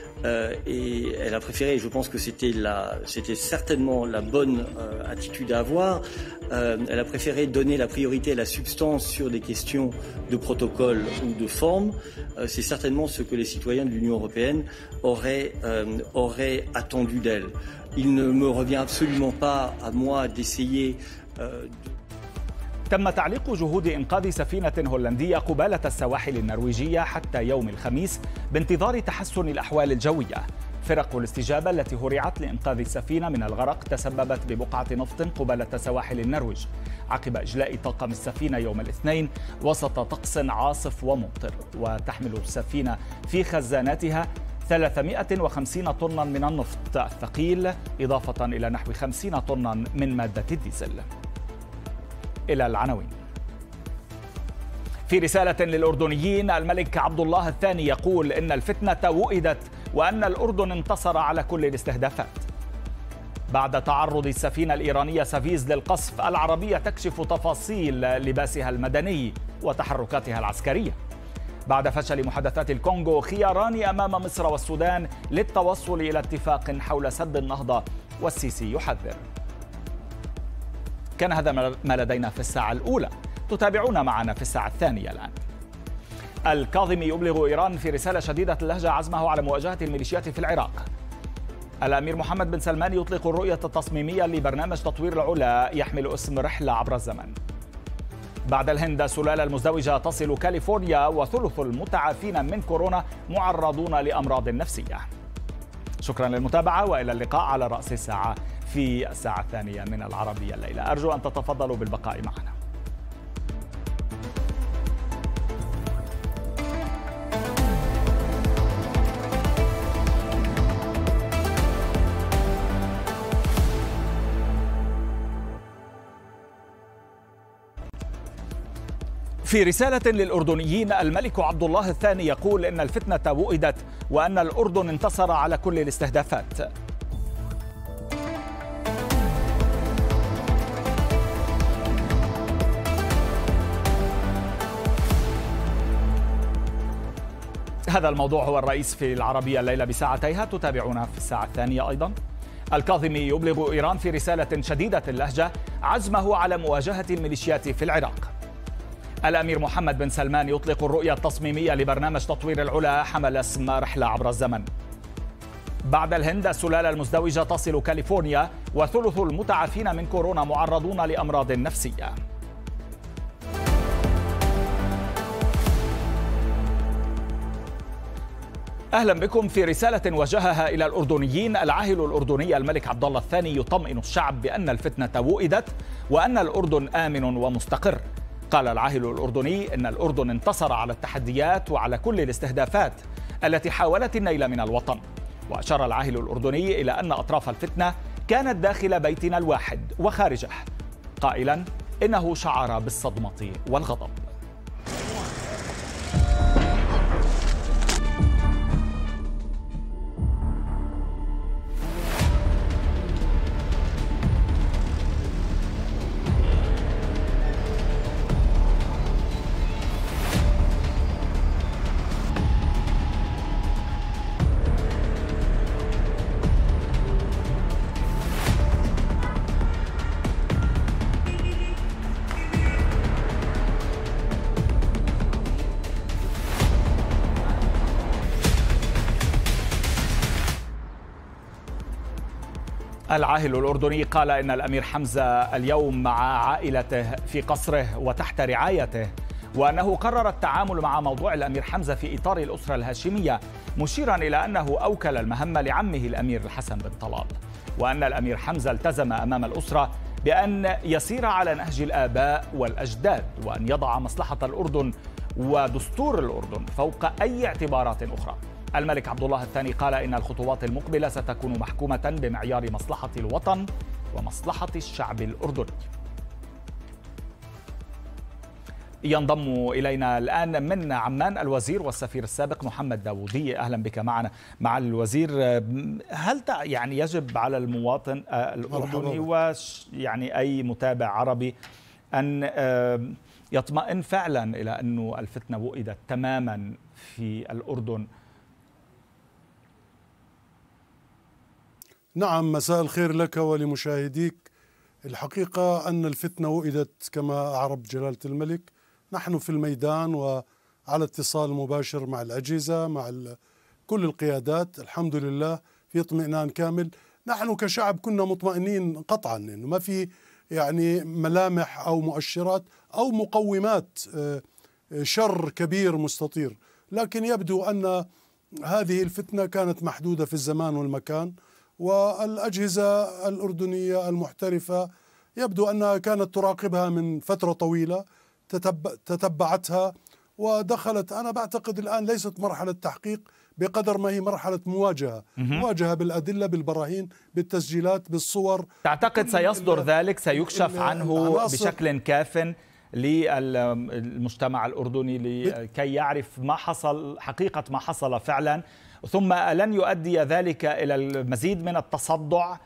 et je pense que c'était certainement la bonne attitude à avoir. Elle a préféré donner la priorité à la substance sur des questions de protocole ou de forme. C'est certainement ce que les citoyens de l'Union européenne auraient attendu d'elle. Il ne me revient absolument pas à moi d'essayer تم تعليق جهود إنقاذ سفينة هولندية قبالة السواحل النرويجية حتى يوم الخميس بانتظار تحسن الأحوال الجوية. فرق الاستجابة التي هرعت لإنقاذ السفينة من الغرق تسببت ببقعة نفط قبالة سواحل النرويج عقب إجلاء طاقم السفينة يوم الاثنين وسط طقس عاصف وممطر. وتحمل السفينة في خزاناتها 350 طنا من النفط الثقيل إضافة إلى نحو 50 طنا من مادة الديزل. إلى العناوين. في رسالة للأردنيين الملك عبد الله الثاني يقول إن الفتنة وئدت وأن الأردن انتصر على كل الاستهدافات. بعد تعرض السفينة الإيرانية سافيز للقصف، العربية تكشف تفاصيل لباسها المدني وتحركاتها العسكرية. بعد فشل محادثات الكونغو، خياران أمام مصر والسودان للتوصل إلى اتفاق حول سد النهضة، والسيسي يحذر. كان هذا ما لدينا في الساعة الأولى، تتابعون معنا في الساعة الثانية الآن. الكاظمي يبلغ إيران في رسالة شديدة اللهجة عزمه على مواجهة الميليشيات في العراق. الأمير محمد بن سلمان يطلق الرؤية التصميمية لبرنامج تطوير العلا يحمل اسم رحلة عبر الزمن. بعد الهند، السلالة المزدوجة تصل كاليفورنيا، وثلث المتعافين من كورونا معرضون لأمراض نفسية. شكرا للمتابعة وإلى اللقاء على رأس الساعة في الساعة الثانية من العربية الليلة. أرجو أن تتفضلوا بالبقاء معنا. في رسالة للأردنيين الملك عبد الله الثاني يقول إن الفتنة وئدت وأن الأردن انتصر على كل الاستهدافات. هذا الموضوع هو الرئيس في العربية الليلة بساعتيها، تتابعونا في الساعة الثانية أيضا. الكاظمي يبلغ إيران في رسالة شديدة اللهجة عزمه على مواجهة الميليشيات في العراق. الأمير محمد بن سلمان يطلق الرؤية التصميمية لبرنامج تطوير العلا حمل اسم رحلة عبر الزمن. بعد الهند السلالة المزدوجة تصل كاليفورنيا، وثلث المتعافين من كورونا معرضون لأمراض نفسية. أهلا بكم في رسالة وجهها إلى الأردنيين. العاهل الأردني الملك عبد الله الثاني يطمئن الشعب بأن الفتنة وئدت وأن الأردن آمن ومستقر. قال العاهل الأردني إن الأردن انتصر على التحديات وعلى كل الاستهدافات التي حاولت النيل من الوطن. وأشار العاهل الأردني إلى أن أطراف الفتنة كانت داخل بيتنا الواحد وخارجه، قائلا إنه شعر بالصدمة والغضب. العاهل الأردني قال إن الأمير حمزة اليوم مع عائلته في قصره وتحت رعايته، وأنه قرر التعامل مع موضوع الأمير حمزة في إطار الأسرة الهاشمية، مشيرا إلى أنه أوكل المهمة لعمه الأمير الحسن بن طلال، وأن الأمير حمزة التزم أمام الأسرة بأن يسير على نهج الآباء والأجداد، وأن يضع مصلحة الأردن ودستور الأردن فوق أي اعتبارات أخرى. الملك عبد الله الثاني قال إن الخطوات المقبلة ستكون محكومة بمعيار مصلحة الوطن ومصلحة الشعب الأردني. ينضم إلينا الآن من عمان الوزير والسفير السابق محمد داوودي. أهلا بك معنا. مع الوزير، هل يعني يجب على المواطن الأردني ويعني أي متابع عربي أن يطمئن فعلا إلى أن الفتنة وئدت تماما في الأردن؟ نعم، مساء الخير لك ولمشاهديك. الحقيقة أن الفتنة وئدت كما أعرب جلالة الملك. نحن في الميدان وعلى اتصال مباشر مع الأجهزة، مع كل القيادات، الحمد لله في اطمئنان كامل. نحن كشعب كنا مطمئنين قطعا إنه ما في يعني ملامح أو مؤشرات أو مقومات شر كبير مستطير، لكن يبدو أن هذه الفتنة كانت محدودة في الزمان والمكان، والأجهزة الأردنية المحترفة يبدو أنها كانت تراقبها من فترة طويلة، تتبعتها ودخلت. أنا بعتقد الآن ليست مرحلة تحقيق بقدر ما هي مرحلة مواجهة بالأدلة، بالبراهين، بالتسجيلات، بالصور. تعتقد سيصدر ذلك، سيكشف عنه بشكل كاف للمجتمع الأردني لكي يعرف ما حصل، حقيقة ما حصل فعلا، ثم لن يؤدي ذلك إلى المزيد من التصدع؟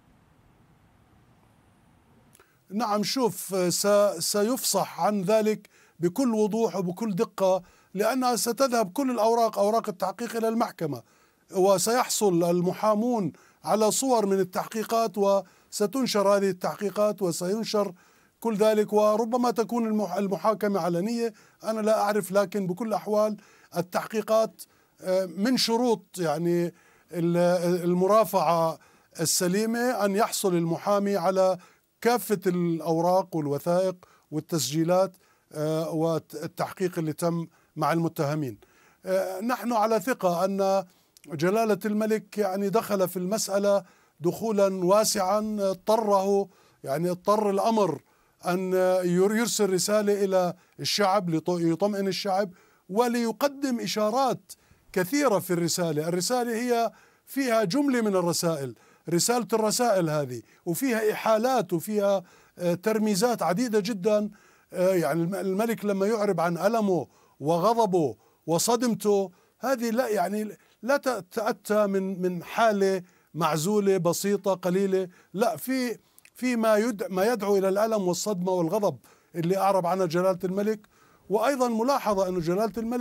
نعم، شوف، سيفصح عن ذلك بكل وضوح وبكل دقة، لأنها ستذهب كل الأوراق، أوراق التحقيق، إلى المحكمة، وسيحصل المحامون على صور من التحقيقات، وستنشر هذه التحقيقات وسينشر كل ذلك، وربما تكون المحاكمة علنية، أنا لا أعرف. لكن بكل الأحوال التحقيقات من شروط يعني المرافعة السليمة أن يحصل المحامي على كافة الأوراق والوثائق والتسجيلات والتحقيق اللي تم مع المتهمين. نحن على ثقة أن جلالة الملك يعني دخل في المسألة دخولا واسعا، اضطر الأمر أن يرسل رسالة إلى الشعب ليطمئن الشعب وليقدم إشارات كثيرة في الرسالة هي فيها جملة من الرسائل، رسالة الرسائل هذه، وفيها إحالات وفيها ترميزات عديدة جدا. يعني الملك لما يعرب عن ألمه وغضبه وصدمته، هذه لا تأتى من حالة معزولة بسيطة قليلة، لا، في ما يدعو إلى الألم والصدمة والغضب اللي أعرب عنها جلالة الملك. وأيضا ملاحظة أن جلالة الملك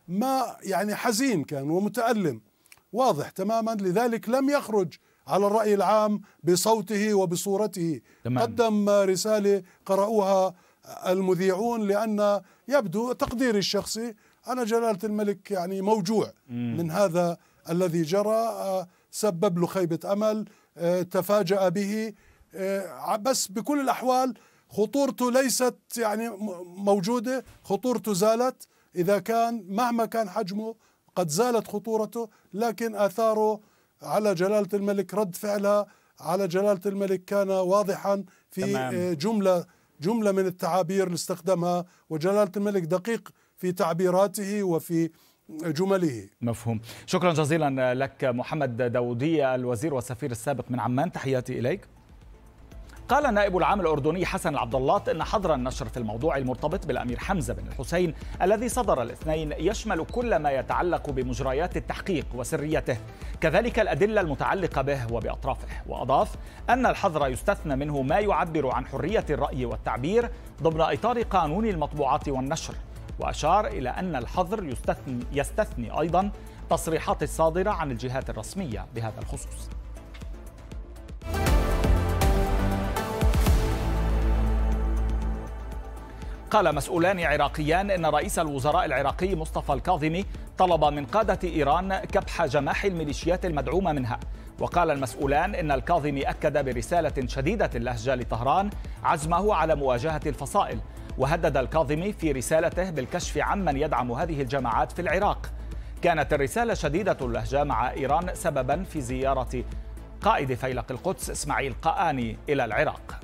ما يعني حزين كان ومتألم واضح تماما، لذلك لم يخرج على الرأي العام بصوته وبصورته. تمام. قدم رسالة قرأوها المذيعون، لأن يبدو تقديري الشخصي أنا جلالة الملك يعني موجوع من هذا الذي جرى، سبب له خيبة أمل، تفاجأ به، بس بكل الأحوال خطورته ليست يعني موجودة، خطورته زالت. إذا كان مهما كان حجمه قد زالت خطورته، لكن آثاره على جلالة الملك، رد فعلها على جلالة الملك كان واضحا في تمام. جملة من التعابير اللي استخدمها، وجلالة الملك دقيق في تعبيراته وفي جمله. مفهوم. شكرا جزيلا لك محمد داودية، الوزير والسفير السابق من عمان، تحياتي إليك. قال نائب العام الأردني حسن العبد الله أن حظر النشر في الموضوع المرتبط بالأمير حمزة بن الحسين الذي صدر الاثنين يشمل كل ما يتعلق بمجريات التحقيق وسريته، كذلك الأدلة المتعلقة به وبأطرافه. وأضاف أن الحظر يستثنى منه ما يعبر عن حرية الرأي والتعبير ضمن إطار قانون المطبوعات والنشر، وأشار إلى أن الحظر يستثني أيضا تصريحات الصادرة عن الجهات الرسمية بهذا الخصوص. قال مسؤولان عراقيان إن رئيس الوزراء العراقي مصطفى الكاظمي طلب من قادة إيران كبح جماح الميليشيات المدعومة منها. وقال المسؤولان إن الكاظمي أكد برسالة شديدة اللهجة لطهران عزمه على مواجهة الفصائل، وهدد الكاظمي في رسالته بالكشف عمن يدعم هذه الجماعات في العراق. كانت الرسالة شديدة اللهجة مع إيران سببا في زيارة قائد فيلق القدس إسماعيل قآني إلى العراق.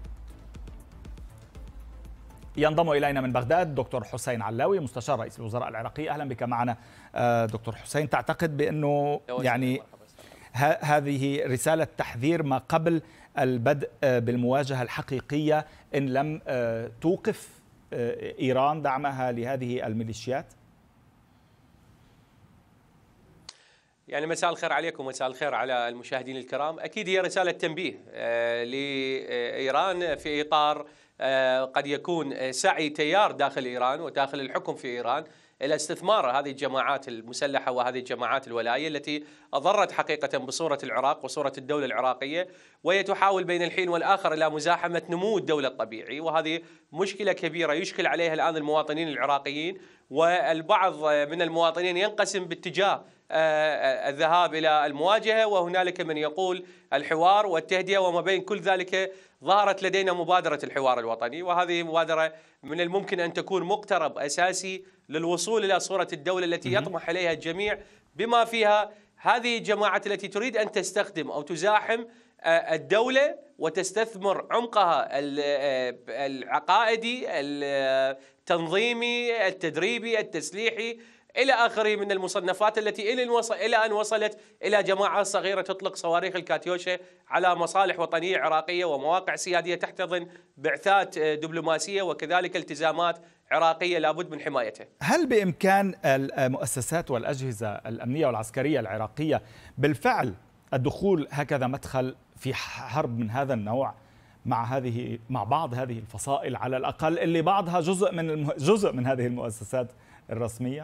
ينضم إلينا من بغداد دكتور حسين علاوي مستشار رئيس الوزراء العراقي. أهلا بك معنا دكتور حسين. تعتقد بأنه يعني هذه رسالة تحذير ما قبل البدء بالمواجهة الحقيقية إن لم توقف إيران دعمها لهذه الميليشيات؟ يعني مساء الخير عليكم ومساء الخير على المشاهدين الكرام. أكيد هي رسالة تنبيه لإيران في إطار قد يكون سعي تيار داخل إيران وداخل الحكم في إيران إلى استثمار هذه الجماعات المسلحة وهذه الجماعات الولائية التي أضرت حقيقة بصورة العراق وصورة الدولة العراقية، وهي تحاول بين الحين والآخر إلى مزاحمة نمو الدولة الطبيعي، وهذه مشكلة كبيرة يشكل عليها الآن المواطنين العراقيين، والبعض من المواطنين ينقسم باتجاه الذهاب إلى المواجهة، وهنالك من يقول الحوار والتهدئة، وما بين كل ذلك ظهرت لدينا مبادرة الحوار الوطني، وهذه مبادرة من الممكن أن تكون مقترب أساسي للوصول إلى صورة الدولة التي يطمح إليها الجميع، بما فيها هذه الجماعات التي تريد أن تستخدم أو تزاحم الدولة وتستثمر عمقها العقائدي التنظيمي التدريبي التسليحي إلى آخره من المصنفات التي إلى أن وصلت إلى جماعة صغيرة تطلق صواريخ الكاتيوشا على مصالح وطنية عراقية ومواقع سيادية تحتضن بعثات دبلوماسية وكذلك التزامات عراقية لابد من حمايتها. هل بإمكان المؤسسات والأجهزة الأمنية والعسكرية العراقية بالفعل الدخول هكذا مدخل في حرب من هذا النوع مع بعض هذه الفصائل على الأقل اللي بعضها جزء من هذه المؤسسات الرسمية؟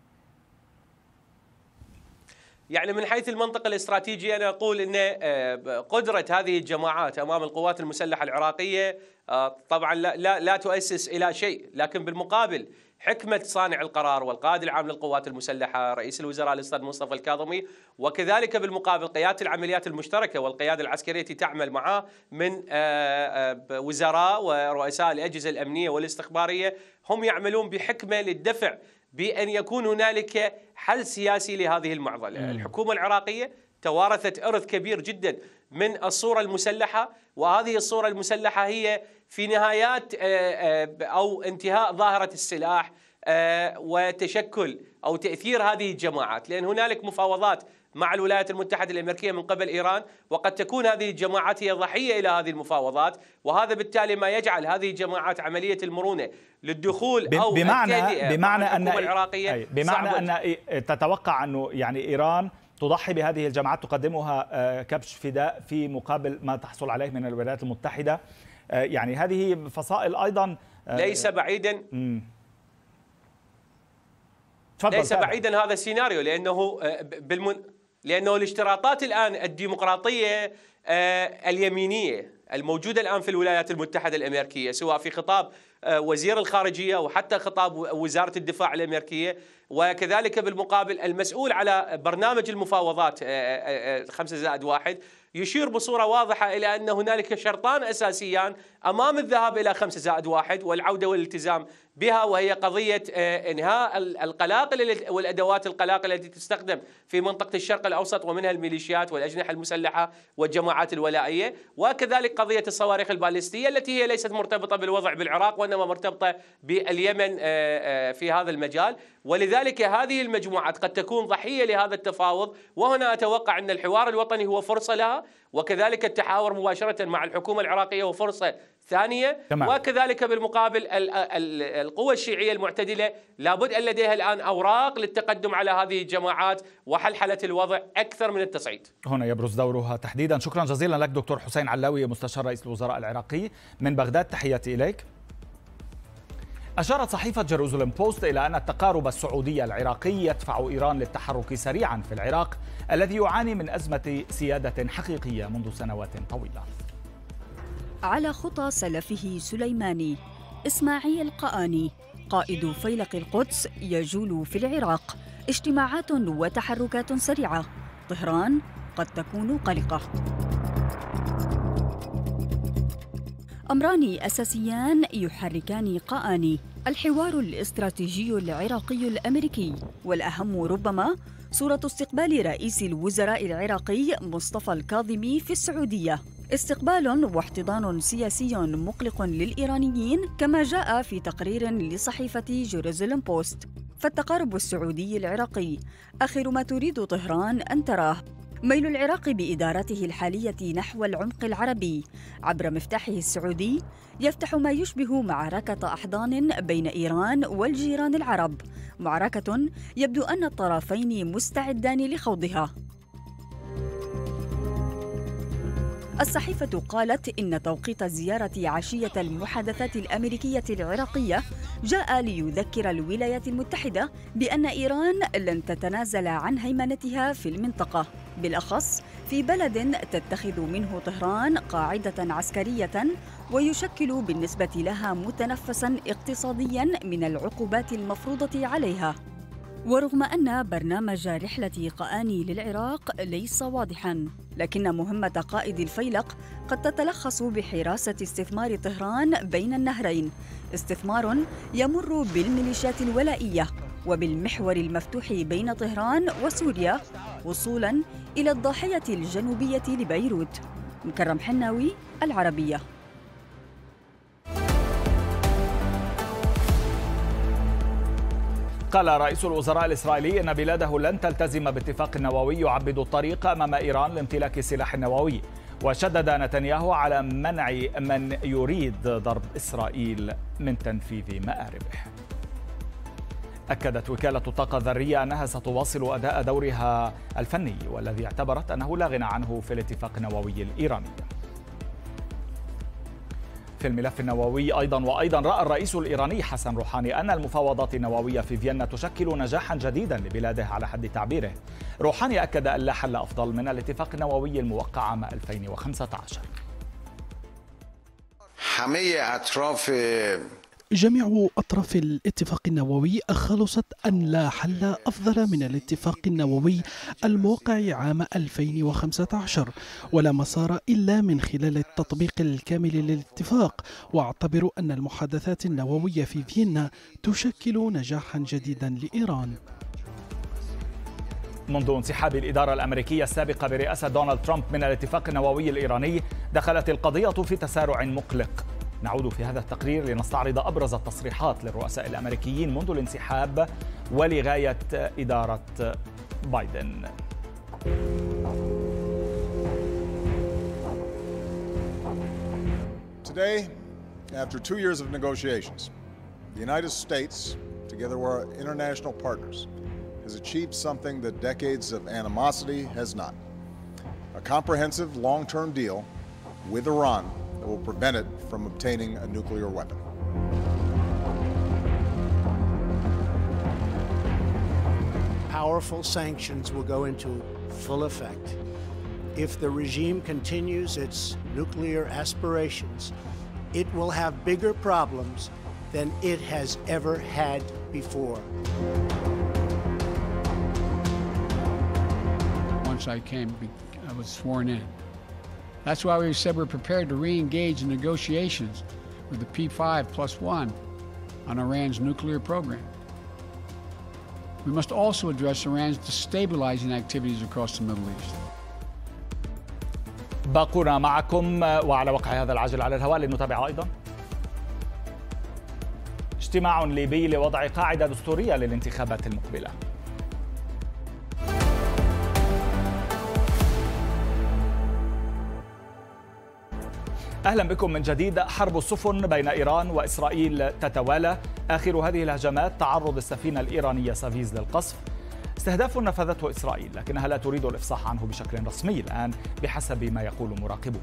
يعني من حيث المنطق الاستراتيجي أنا أقول أن قدرة هذه الجماعات أمام القوات المسلحة العراقية طبعا لا تؤسس إلى شيء، لكن بالمقابل حكمة صانع القرار والقائد العام للقوات المسلحة رئيس الوزراء الأستاذ مصطفى الكاظمي، وكذلك بالمقابل قيادة العمليات المشتركة والقيادة العسكرية التي تعمل معه من وزراء ورؤساء الأجهزة الأمنية والاستخبارية، هم يعملون بحكمة للدفع بأن يكون هنالك حل سياسي لهذه المعضلة. الحكومة العراقية توارثت إرث كبير جدا من الصورة المسلحة، وهذه الصورة المسلحة هي في نهايات أو انتهاء ظاهرة السلاح وتشكل أو تأثير هذه الجماعات، لأن هنالك مفاوضات مع الولايات المتحدة الأمريكية من قبل إيران، وقد تكون هذه الجماعات هي ضحية إلى هذه المفاوضات، وهذا بالتالي ما يجعل هذه الجماعات عملية المرونة للدخول أو بمعنى أن العراقية أن تتوقع أنه يعني إيران تضحي بهذه الجماعات تقدمها كبش فداء في مقابل ما تحصل عليه من الولايات المتحدة، يعني هذه فصائل أيضا ليس بعيدا ليس بعيدا هذا السيناريو، لأنه الاشتراطات الآن الديمقراطية اليمينية الموجودة الآن في الولايات المتحدة الأمريكية، سواء في خطاب وزير الخارجية وحتى خطاب وزارة الدفاع الأمريكية، وكذلك بالمقابل المسؤول على برنامج المفاوضات 5+1 يشير بصورة واضحة إلى أن هنالك شرطان أساسيان أمام الذهاب إلى 5+1 والعودة والالتزام بها، وهي قضية إنهاء القلاقل والأدوات القلاقل التي تستخدم في منطقة الشرق الأوسط، ومنها الميليشيات والأجنحة المسلحة والجماعات الولائية، وكذلك قضية الصواريخ البالستية التي هي ليست مرتبطة بالوضع بالعراق وإنما مرتبطة باليمن في هذا المجال. ولذلك هذه المجموعات قد تكون ضحية لهذا التفاوض، وهنا أتوقع أن الحوار الوطني هو فرصة لها، وكذلك التحاور مباشرة مع الحكومة العراقية هو فرصة ثانية. تمام. وكذلك بالمقابل القوى الشيعية المعتدلة لابد أن لديها الآن أوراق للتقدم على هذه الجماعات وحلحلة الوضع أكثر من التصعيد. هنا يبرز دورها تحديدا. شكرا جزيلا لك دكتور حسين علاوي مستشار رئيس الوزراء العراقي من بغداد، تحياتي إليك. أشارت صحيفة جيروزاليم بوست إلى أن التقارب السعودي العراقي يدفع إيران للتحرك سريعا في العراق الذي يعاني من أزمة سيادة حقيقية منذ سنوات طويلة. على خطى سلفه سليماني، إسماعيل قآني قائد فيلق القدس يجول في العراق، اجتماعات وتحركات سريعة، طهران قد تكون قلقة. أمران أساسيان يحركان قآني: الحوار الاستراتيجي العراقي الأمريكي، والأهم ربما صورة استقبال رئيس الوزراء العراقي مصطفى الكاظمي في السعودية، استقبال واحتضان سياسي مقلق للإيرانيين كما جاء في تقرير لصحيفة جيروزاليم بوست. فالتقارب السعودي العراقي آخر ما تريد طهران أن تراه، ميل العراق بإدارته الحالية نحو العمق العربي عبر مفتاحه السعودي يفتح ما يشبه معركة أحضان بين إيران والجيران العرب، معركة يبدو أن الطرفين مستعدان لخوضها. الصحيفة قالت إن توقيت زيارة عشية المحادثات الأمريكية العراقية جاء ليذكر الولايات المتحدة بأن إيران لن تتنازل عن هيمنتها في المنطقة، بالأخص في بلد تتخذ منه طهران قاعدة عسكرية ويشكل بالنسبة لها متنفساً اقتصادياً من العقوبات المفروضة عليها. ورغم أن برنامج رحلة قآني للعراق ليس واضحاً، لكن مهمة قائد الفيلق قد تتلخص بحراسة استثمار طهران بين النهرين، استثمار يمر بالميليشيات الولائية وبالمحور المفتوح بين طهران وسوريا وصولاً إلى الضاحية الجنوبية لبيروت. مكرم حناوي، العربية. قال رئيس الوزراء الإسرائيلي إن بلاده لن تلتزم باتفاق نووي يعبد الطريق أمام إيران لامتلاك السلاح النووي، وشدد نتنياهو على منع من يريد ضرب إسرائيل من تنفيذ مآربه. أكدت وكالة الطاقة الذرية أنها ستواصل أداء دورها الفني والذي اعتبرت أنه لا غنى عنه في الاتفاق النووي الإيراني. في الملف النووي أيضا رأى الرئيس الإيراني حسن روحاني أن المفاوضات النووية في فيينا تشكل نجاحا جديدا لبلاده على حد تعبيره. روحاني أكد أن لا حل أفضل من الاتفاق النووي الموقع عام 2015. جميع أطراف الاتفاق النووي خلصت أن لا حل أفضل من الاتفاق النووي الموقع عام 2015 ولا مسار إلا من خلال التطبيق الكامل للاتفاق، واعتبروا أن المحادثات النووية في فيينا تشكل نجاحا جديدا لإيران. منذ انسحاب الإدارة الأمريكية السابقة برئاسة دونالد ترامب من الاتفاق النووي الإيراني دخلت القضية في تسارع مقلق. نعود في هذا التقرير لنستعرض أبرز التصريحات للرؤساء الأمريكيين منذ الانسحاب ولغاية إدارة بايدن. Today, after 2 years of negotiations, the United States, together with our international partners, has achieved something that decades of animosity has not. A comprehensive long-term deal with Iran that will prevent it from obtaining a nuclear weapon. powerful sanctions will go into full effect. If the regime continues its nuclear aspirations, it will have bigger problems than it has ever had before. Once I was sworn in. That's why we said we're prepared to re-engage in negotiations with the P5+1 on Iran's nuclear program. We must also address Iran's destabilizing activities across the Middle East. باقون معكم وعلى وقع هذا العجل على الهواء لنتابع أيضا اجتماع ليبي لوضع قاعدة دستورية للانتخابات المقبلة. أهلا بكم من جديد. حرب السفن بين إيران وإسرائيل تتوالى. آخر هذه الهجمات تعرض السفينة الإيرانية سافيز للقصف، استهداف نفذته إسرائيل لكنها لا تريد الإفصاح عنه بشكل رسمي الآن بحسب ما يقول مراقبون.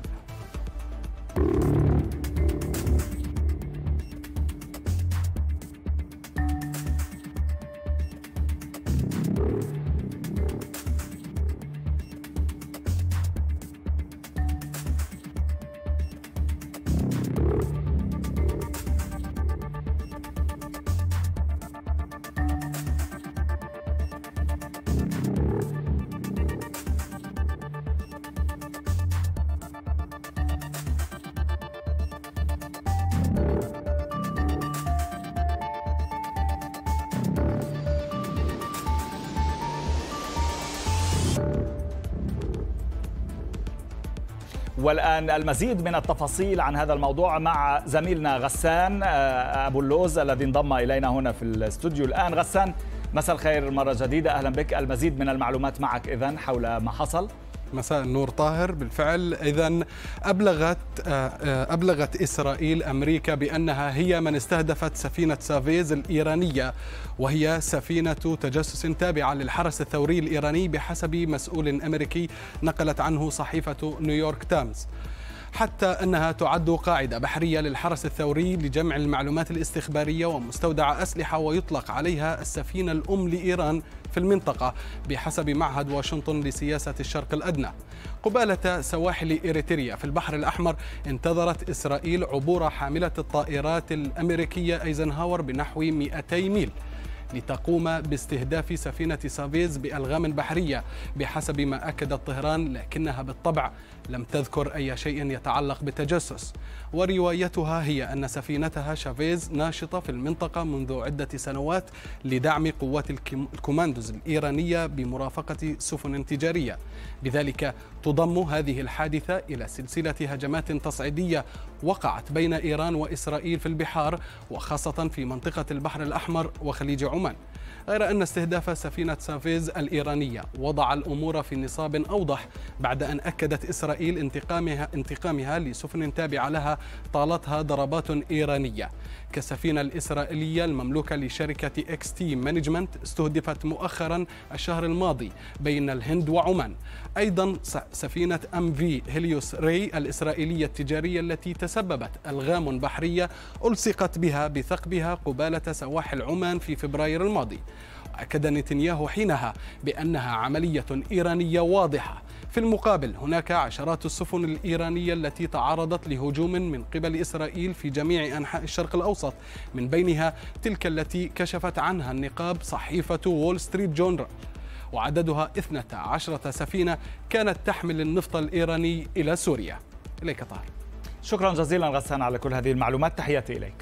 والآن المزيد من التفاصيل عن هذا الموضوع مع زميلنا غسان أبو اللوز الذي انضم إلينا هنا في الاستوديو الآن. غسان، مساء الخير مرة جديدة، أهلا بك. المزيد من المعلومات معك إذن حول ما حصل. مساء النور طاهر. بالفعل إذن أبلغت إسرائيل أمريكا بأنها هي من استهدفت سفينة سافيز الإيرانية، وهي سفينة تجسس تابعة للحرس الثوري الإيراني بحسب مسؤول أمريكي نقلت عنه صحيفة نيويورك تايمز، حتى أنها تعد قاعدة بحرية للحرس الثوري لجمع المعلومات الاستخبارية ومستودع أسلحة، ويطلق عليها السفينة الأم لإيران في المنطقة بحسب معهد واشنطن لسياسة الشرق الأدنى. قبالة سواحل إريتريا في البحر الأحمر انتظرت إسرائيل عبور حاملة الطائرات الأمريكية أيزنهاور بنحو 200 ميل لتقوم باستهداف سفينة سافيز بألغام بحرية بحسب ما أكدت طهران، لكنها بالطبع لم تذكر أي شيء يتعلق بالتجسس. وروايتها هي أن سفينتها شافيز ناشطة في المنطقة منذ عدة سنوات لدعم قوات الكوماندوز الإيرانية بمرافقة سفن تجارية، بذلك تضم هذه الحادثة إلى سلسلة هجمات تصعيدية وقعت بين إيران وإسرائيل في البحار، وخاصة في منطقة البحر الأحمر وخليج عمان. غير أن استهداف سفينة سافيز الإيرانية وضع الأمور في نصاب أوضح بعد أن أكدت إسرائيل انتقامها لسفن تابعة لها طالتها ضربات إيرانية، كالسفينة الإسرائيلية المملوكة لشركة XT مانجمنت استهدفت مؤخرا الشهر الماضي بين الهند وعمان. أيضا سفينة MV هيليوس ري الإسرائيلية التجارية التي تسببت ألغام بحرية ألصقت بها بثقبها قبالة سواحل عمان في فبراير الماضي. أكد نتنياهو حينها بأنها عملية إيرانية واضحة. في المقابل هناك عشرات السفن الإيرانية التي تعرضت لهجوم من قبل إسرائيل في جميع أنحاء الشرق الأوسط، من بينها تلك التي كشفت عنها النقاب صحيفة وول ستريت جورنال، وعددها 12 سفينة كانت تحمل النفط الإيراني إلى سوريا. إليك طاهر. شكرا جزيلا غسان على كل هذه المعلومات، تحياتي إليك.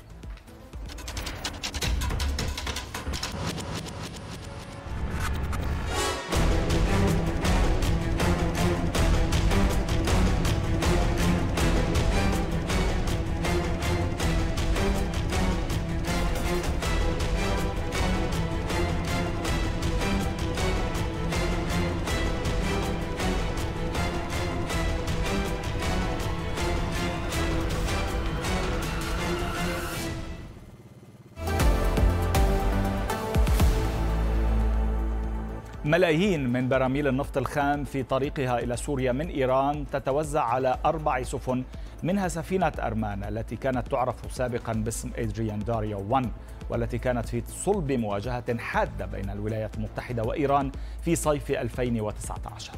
ملايين من براميل النفط الخام في طريقها إلى سوريا من إيران تتوزع على 4 سفن، منها سفينة أرمان التي كانت تعرف سابقا باسم إدريان داريا 1، والتي كانت في صلب مواجهة حادة بين الولايات المتحدة وإيران في صيف 2019.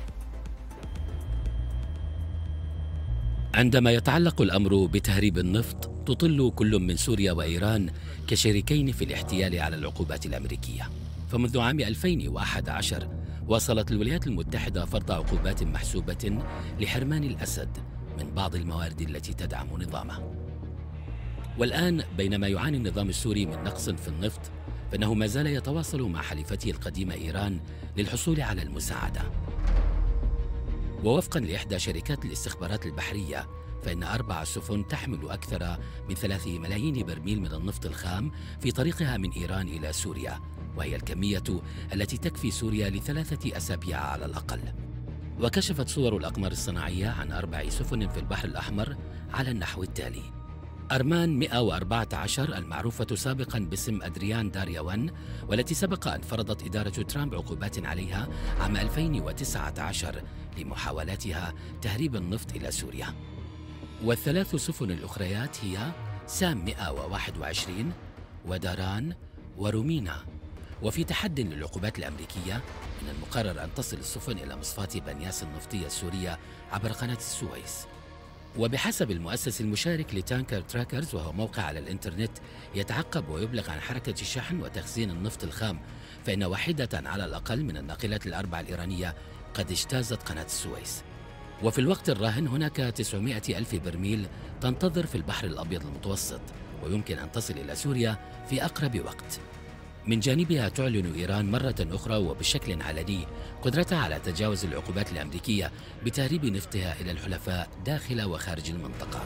عندما يتعلق الأمر بتهريب النفط، تطل كل من سوريا وإيران كشريكين في الاحتيال على العقوبات الأمريكية. فمنذ عام 2011 واصلت الولايات المتحدة فرض عقوبات محسوبة لحرمان الأسد من بعض الموارد التي تدعم نظامه. والآن بينما يعاني النظام السوري من نقص في النفط، فإنه ما زال يتواصل مع حليفته القديمة إيران للحصول على المساعدة. ووفقا لإحدى شركات الاستخبارات البحرية، فإن 4 سفن تحمل أكثر من 3 ملايين برميل من النفط الخام في طريقها من إيران إلى سوريا، وهي الكمية التي تكفي سوريا ل3 أسابيع على الأقل. وكشفت صور الأقمار الصناعية عن 4 سفن في البحر الأحمر على النحو التالي: أرمان 114 المعروفة سابقا باسم أدريان داريا 1، والتي سبق أن فرضت إدارة ترامب عقوبات عليها عام 2019 لمحاولاتها تهريب النفط إلى سوريا. وال3 سفن الأخريات هي سام 121 وداران ورومينا. وفي تحد للعقوبات الأمريكية، من المقرر أن تصل السفن إلى مصفاة بنياس النفطية السورية عبر قناة السويس. وبحسب المؤسس المشارك لتانكر تراكرز، وهو موقع على الإنترنت يتعقب ويبلغ عن حركة الشحن وتخزين النفط الخام، فإن واحدة على الأقل من الناقلات ال4 الإيرانية قد اجتازت قناة السويس. وفي الوقت الراهن هناك 900 ألف برميل تنتظر في البحر الأبيض المتوسط، ويمكن أن تصل إلى سوريا في أقرب وقت. من جانبها تعلن إيران مرة أخرى وبشكل علني قدرتها على تجاوز العقوبات الأمريكية بتهريب نفطها إلى الحلفاء داخل وخارج المنطقة.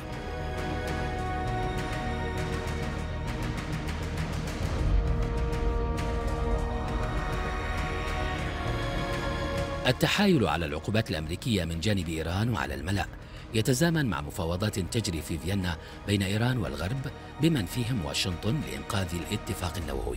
التحايل على العقوبات الأمريكية من جانب إيران وعلى الملأ يتزامن مع مفاوضات تجري في فيينا بين إيران والغرب بمن فيهم واشنطن لإنقاذ الاتفاق النووي.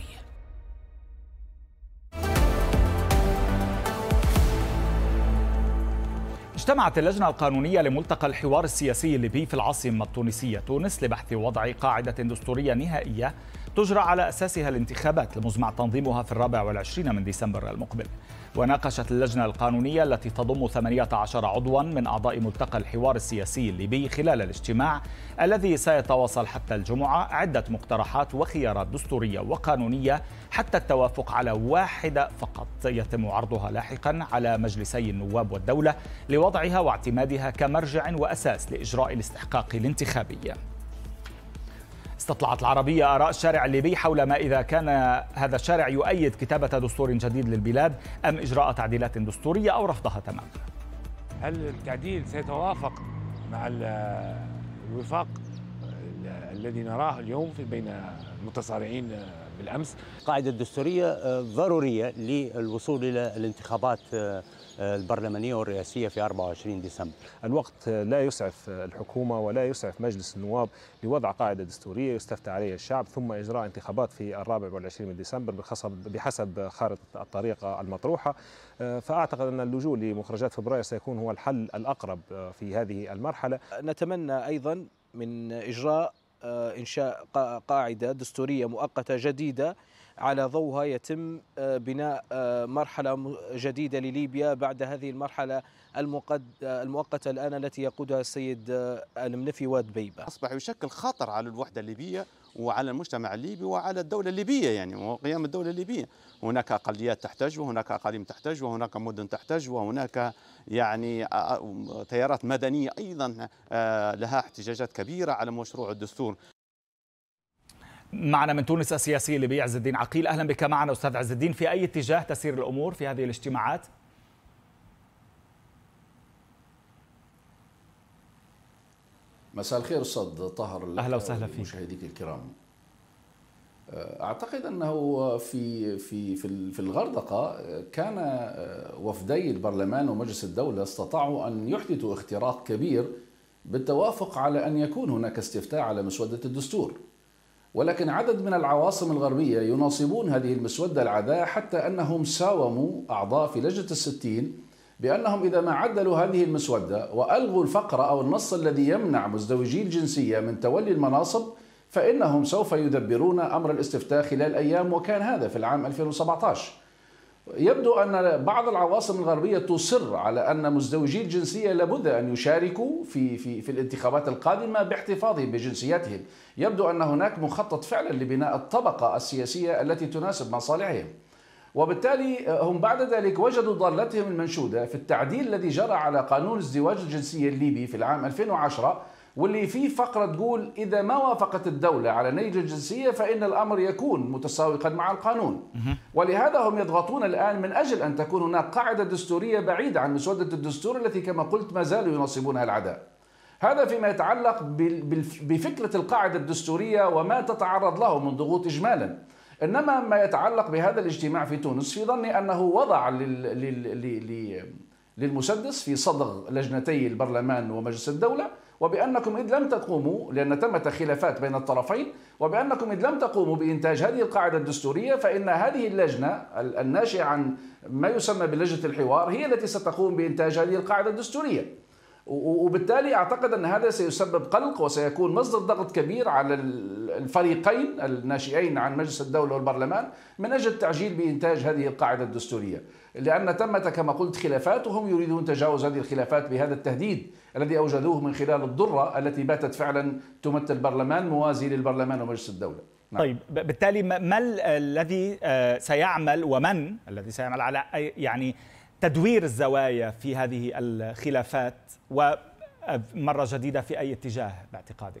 اجتمعت اللجنة القانونية لملتقى الحوار السياسي الليبي في العاصمة التونسية تونس لبحث وضع قاعدة دستورية نهائية تجرى على أساسها الانتخابات المزمع تنظيمها في 24 من ديسمبر المقبل. وناقشت اللجنة القانونية التي تضم 18 عضوا من أعضاء ملتقى الحوار السياسي الليبي خلال الاجتماع الذي سيتواصل حتى الجمعة عدة مقترحات وخيارات دستورية وقانونية حتى التوافق على واحدة فقط يتم عرضها لاحقا على مجلسي النواب والدولة لوضعها واعتمادها كمرجع وأساس لإجراء الاستحقاق الانتخابي. استطلعت العربية آراء الشارع الليبي حول ما إذا كان هذا الشارع يؤيد كتابة دستور جديد للبلاد أم إجراء تعديلات دستورية أو رفضها تماما. هل التعديل سيتوافق مع الوفاق الذي نراه اليوم بين المتصارعين بالأمس؟ القاعدة الدستورية ضرورية للوصول إلى الانتخابات البرلمانية والرئاسية في 24 ديسمبر. الوقت لا يسعف الحكومة ولا يسعف مجلس النواب لوضع قاعدة دستورية يستفتى عليها الشعب ثم إجراء انتخابات في 24 ديسمبر بحسب خارطة الطريق المطروحة. فأعتقد أن اللجوء لمخرجات فبراير سيكون هو الحل الأقرب في هذه المرحلة. نتمنى أيضا من إنشاء قاعدة دستورية مؤقتة جديدة على ضوءها يتم بناء مرحلة جديدة لليبيا بعد هذه المرحلة المؤقتة الآن التي يقودها السيد المنفي ودبيبة. أصبح يشكل خطر على الوحدة الليبية وعلى المجتمع الليبي وعلى الدولة الليبية يعني وقيام الدولة الليبية. هناك أقليات تحتاج وهناك أقاليم تحتاج وهناك مدن تحتاج وهناك يعني تيارات مدنية أيضا لها احتجاجات كبيرة على مشروع الدستور. معنا من تونس السياسي الليبي عز الدين عقيل. أهلا بك معنا أستاذ عز الدين. في أي اتجاه تسير الأمور في هذه الاجتماعات؟ مساء الخير أستاذ طاهر. أهلا وسهلا فيك. مشاهديك الكرام، أعتقد أنه في الغردقة كان وفدي البرلمان ومجلس الدولة استطاعوا أن يحدثوا اختراق كبير بالتوافق على أن يكون هناك استفتاء على مسودة الدستور، ولكن عدد من العواصم الغربية يناصبون هذه المسودة العداء، حتى أنهم ساوموا أعضاء في لجنة الستين بأنهم إذا ما عدلوا هذه المسودة وألغوا الفقرة أو النص الذي يمنع مزدوجي الجنسية من تولي المناصب فإنهم سوف يدبرون أمر الاستفتاء خلال أيام، وكان هذا في العام 2017. يبدو أن بعض العواصم الغربية تصر على أن مزدوجي الجنسية لابد أن يشاركوا في الانتخابات القادمة باحتفاظهم بجنسياتهم. يبدو أن هناك مخطط فعلا لبناء الطبقة السياسية التي تناسب مصالحهم، وبالتالي هم بعد ذلك وجدوا ضالتهم المنشودة في التعديل الذي جرى على قانون ازدواج الجنسية الليبي في العام 2010، واللي فيه فقرة تقول إذا ما وافقت الدولة على نيج الجنسية فإن الأمر يكون متساوقا مع القانون. ولهذا هم يضغطون الآن من أجل أن تكون هناك قاعدة دستورية بعيدة عن مسودة الدستور التي كما قلت ما زالوا يناصبونها العداء. هذا فيما يتعلق بفكرة القاعدة الدستورية وما تتعرض له من ضغوط إجمالا. إنما ما يتعلق بهذا الاجتماع في تونس في ظني أنه وضع للمسدس في صدغ لجنتي البرلمان ومجلس الدولة، وبأنكم إذ لم تقوموا، لأن تمت خلافات بين الطرفين، وبأنكم إذ لم تقوموا بإنتاج هذه القاعدة الدستورية فإن هذه اللجنة الناشئة عن ما يسمى بلجنة الحوار هي التي ستقوم بإنتاج هذه القاعدة الدستورية. وبالتالي أعتقد أن هذا سيسبب قلق وسيكون مصدر ضغط كبير على الفريقين الناشئين عن مجلس الدولة والبرلمان من أجل التعجيل بإنتاج هذه القاعدة الدستورية، لأن تمت كما قلت خلافات وهم يريدون تجاوز هذه الخلافات بهذا التهديد الذي أوجدوه من خلال الضرة التي باتت فعلا تمثل البرلمان موازي للبرلمان ومجلس الدولة. نعم. طيب بالتالي ما الذي سيعمل ومن الذي سيعمل على يعني تدوير الزوايا في هذه الخلافات ومرة جديدة في أي اتجاه باعتقادك؟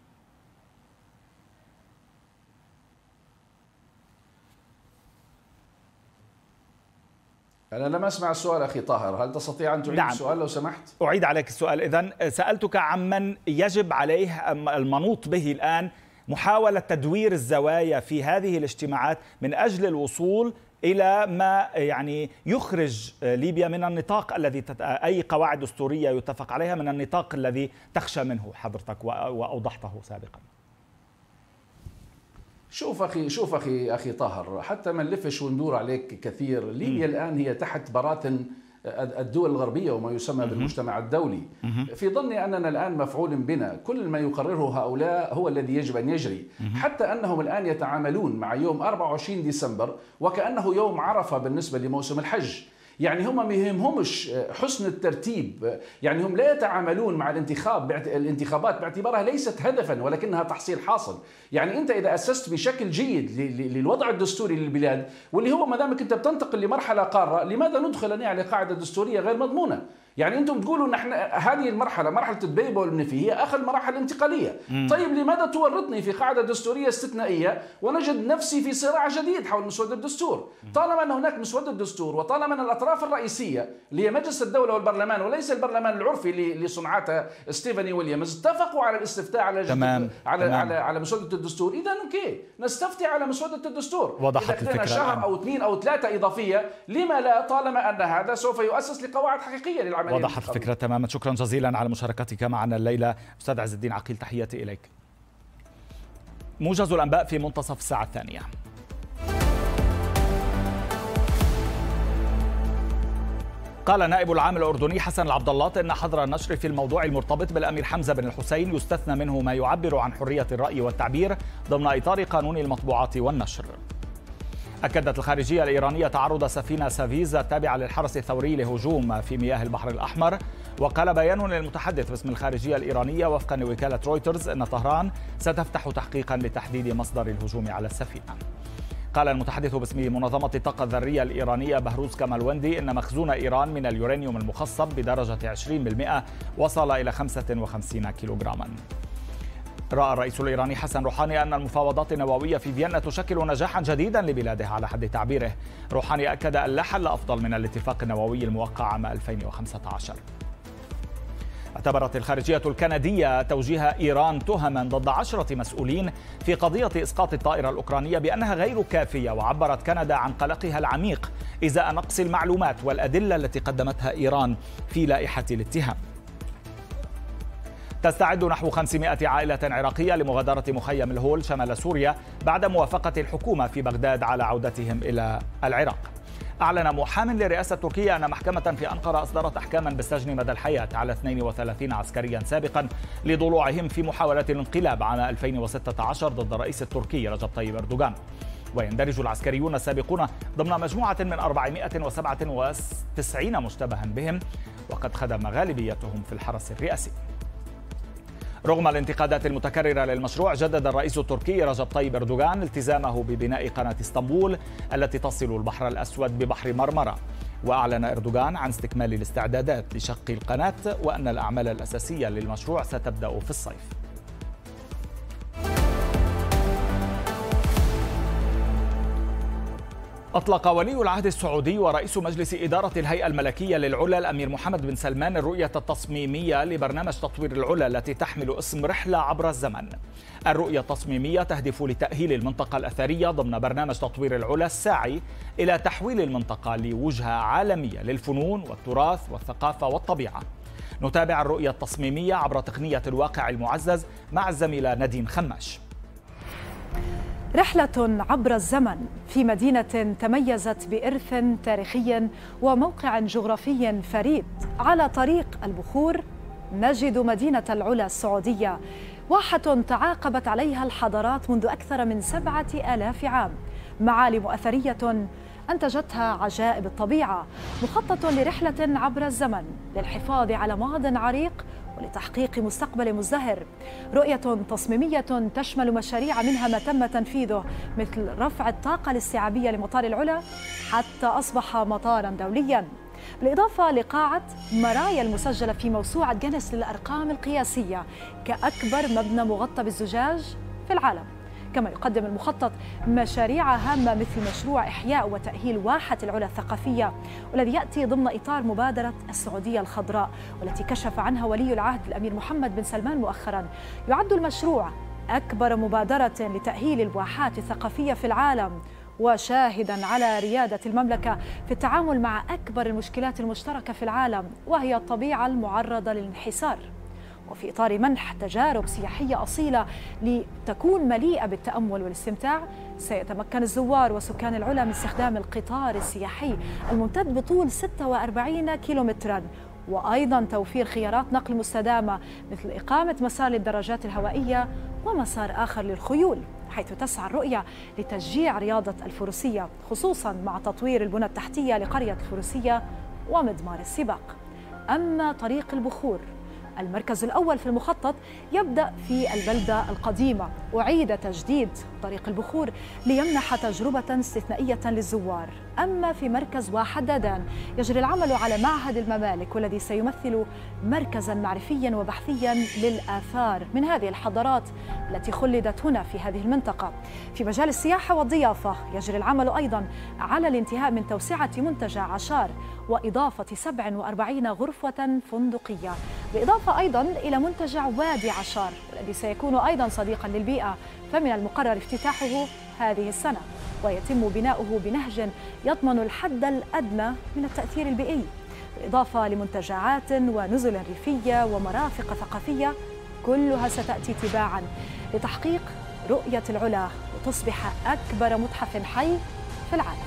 أنا لم أسمع السؤال أخي طاهر، هل تستطيع أن تعيد السؤال لو سمحت؟ أعيد عليك السؤال. إذن سألتك عمن يجب عليه المنوط به الآن محاولة تدوير الزوايا في هذه الاجتماعات من أجل الوصول إلى ما يعني يخرج ليبيا من النطاق الذي أي قواعد دستورية يتفق عليها من النطاق الذي تخشى منه حضرتك وأوضحته سابقا. شوف أخي طاهر، حتى ما نلفش وندور عليك كثير، ليبيا الآن هي تحت براثن الدول الغربية وما يسمى بالمجتمع الدولي. في ظني أننا الآن مفعول بنا، كل ما يقرره هؤلاء هو الذي يجب أن يجري، حتى أنهم الآن يتعاملون مع يوم 24 ديسمبر وكأنه يوم عرفة بالنسبة لموسم الحج. يعني هم ما يهمهمش حسن الترتيب، يعني هم لا يتعاملون مع الانتخابات باعتبارها ليست هدفا ولكنها تحصيل حاصل. يعني أنت إذا أسست بشكل جيد للوضع الدستوري للبلاد، واللي هو ما دامك أنت بتنتقل لمرحلة قارة، لماذا ندخل على قاعدة دستورية غير مضمونة؟ يعني أنتم تقولوا نحن هذه المرحلة مرحلة الدبيبة والمنفي هي آخر مراحل الانتقالية. طيب لماذا تورطني في قاعدة دستورية استثنائية ونجد نفسي في صراع جديد حول مسودة الدستور؟ طالما أن هناك مسودة الدستور وطالما أن الأطراف الرئيسية اللي هي مجلس الدولة والبرلمان وليس البرلمان العرفي لصنعته ستيفاني ويليامز اتفقوا على الاستفتاء على مسودة الدستور، إذا أوكي نستفتي على مسودة الدستور. وضحت إذا كان شهر أو 2 أو 3 إضافية لما لا، طالما أن هذا سوف يؤسس لقواعد حقيقية للعمل. وضحت الفكرة تماما. شكرا جزيلا على مشاركتك معنا الليلة أستاذ عز الدين عقيل، تحياتي إليك. موجز الأنباء في منتصف الساعة الثانية. قال نائب العام الأردني حسن العبد الله إن حظر النشر في الموضوع المرتبط بالأمير حمزة بن الحسين يستثنى منه ما يعبر عن حرية الرأي والتعبير ضمن إطار قانون المطبوعات والنشر. أكدت الخارجية الإيرانية تعرض سفينة سافيز التابعة للحرس الثوري لهجوم في مياه البحر الأحمر. وقال بيان للمتحدث باسم الخارجية الإيرانية وفقا لوكالة رويترز أن طهران ستفتح تحقيقا لتحديد مصدر الهجوم على السفينة. قال المتحدث باسم منظمة الطاقة الذرية الإيرانية بهروز كمالوندي إن مخزون إيران من اليورانيوم المخصب بدرجة 20% وصل إلى 55 كيلوغراما. رأى الرئيس الإيراني حسن روحاني أن المفاوضات النووية في فيينا تشكل نجاحا جديدا لبلاده على حد تعبيره. روحاني أكد أن لا حل أفضل من الاتفاق النووي الموقع عام 2015. اعتبرت الخارجية الكندية توجيه إيران تهما ضد 10 مسؤولين في قضية إسقاط الطائرة الأوكرانية بأنها غير كافية، وعبرت كندا عن قلقها العميق إزاء نقص المعلومات والأدلة التي قدمتها إيران في لائحة الاتهام. تستعد نحو 500 عائلة عراقية لمغادرة مخيم الهول شمال سوريا بعد موافقة الحكومة في بغداد على عودتهم إلى العراق. أعلن محام لرئاسة تركيا أن محكمة في أنقرة أصدرت أحكاما بالسجن مدى الحياة على 32 عسكريا سابقا لضلوعهم في محاولة الانقلاب عام 2016 ضد الرئيس التركي رجب طيب أردوغان. ويندرج العسكريون السابقون ضمن مجموعة من 497 مشتبها بهم، وقد خدم غالبيتهم في الحرس الرئاسي. رغم الانتقادات المتكررة للمشروع، جدد الرئيس التركي رجب طيب أردوغان التزامه ببناء قناة اسطنبول التي تصل البحر الأسود ببحر مرمرة. وأعلن أردوغان عن استكمال الاستعدادات لشق القناة وأن الأعمال الأساسية للمشروع ستبدأ في الصيف. أطلق ولي العهد السعودي ورئيس مجلس إدارة الهيئة الملكية للعلا الأمير محمد بن سلمان الرؤية التصميمية لبرنامج تطوير العلا التي تحمل اسم رحلة عبر الزمن. الرؤية التصميمية تهدف لتأهيل المنطقة الأثرية ضمن برنامج تطوير العلا الساعي إلى تحويل المنطقة لوجهة عالمية للفنون والتراث والثقافة والطبيعة. نتابع الرؤية التصميمية عبر تقنية الواقع المعزز مع الزميلة نادين خماش. رحلة عبر الزمن في مدينة تميزت بإرث تاريخي وموقع جغرافي فريد. على طريق البخور نجد مدينة العلا السعودية، واحة تعاقبت عليها الحضارات منذ أكثر من 7000 عام، معالم أثرية أنتجتها عجائب الطبيعة، مخطط لرحلة عبر الزمن للحفاظ على ماضٍ عريق ولتحقيق مستقبل مزدهر. رؤية تصميمية تشمل مشاريع منها ما تم تنفيذه مثل رفع الطاقة الاستيعابية لمطار العلا حتى أصبح مطارا دوليا، بالإضافة لقاعة مرايا المسجلة في موسوعة جينيس للأرقام القياسية كأكبر مبنى مغطى بالزجاج في العالم. كما يقدم المخطط مشاريع هامة مثل مشروع إحياء وتأهيل واحة العلا الثقافية، والذي يأتي ضمن إطار مبادرة السعودية الخضراء والتي كشف عنها ولي العهد الأمير محمد بن سلمان مؤخرا. يعد المشروع أكبر مبادرة لتأهيل الواحات الثقافية في العالم، وشاهدا على ريادة المملكة في التعامل مع أكبر المشكلات المشتركة في العالم وهي الطبيعة المعرضة للانحسار. وفي إطار منح تجارب سياحية أصيلة لتكون مليئة بالتأمل والاستمتاع، سيتمكن الزوار وسكان العلا من استخدام القطار السياحي الممتد بطول 46 كيلومترا، وأيضا توفير خيارات نقل مستدامة مثل إقامة مسار للدراجات الهوائية ومسار آخر للخيول، حيث تسعى الرؤية لتشجيع رياضة الفروسية خصوصا مع تطوير البنى التحتية لقرية الفروسية ومضمار السباق. أما طريق البخور، المركز الأول في المخطط يبدأ في البلدة القديمة، وعيد تجديد طريق البخور ليمنح تجربة استثنائية للزوار. أما في مركز وحدادان يجري العمل على معهد الممالك، والذي سيمثل مركزا معرفيا وبحثيا للآثار من هذه الحضارات التي خلدت هنا في هذه المنطقة. في مجال السياحة والضيافة يجري العمل أيضا على الانتهاء من توسعة منتجع عشار وإضافة 47 غرفة فندقية، بالإضافة أيضا إلى منتجع وادي عشار والذي سيكون أيضا صديقا للبيئة، فمن المقرر افتتاحه هذه السنة، ويتم بناؤه بنهج يضمن الحد الأدنى من التأثير البيئي، بالإضافة لمنتجعات ونزل ريفية ومرافق ثقافية كلها ستأتي تباعا لتحقيق رؤية العلا وتصبح أكبر متحف حي في العالم.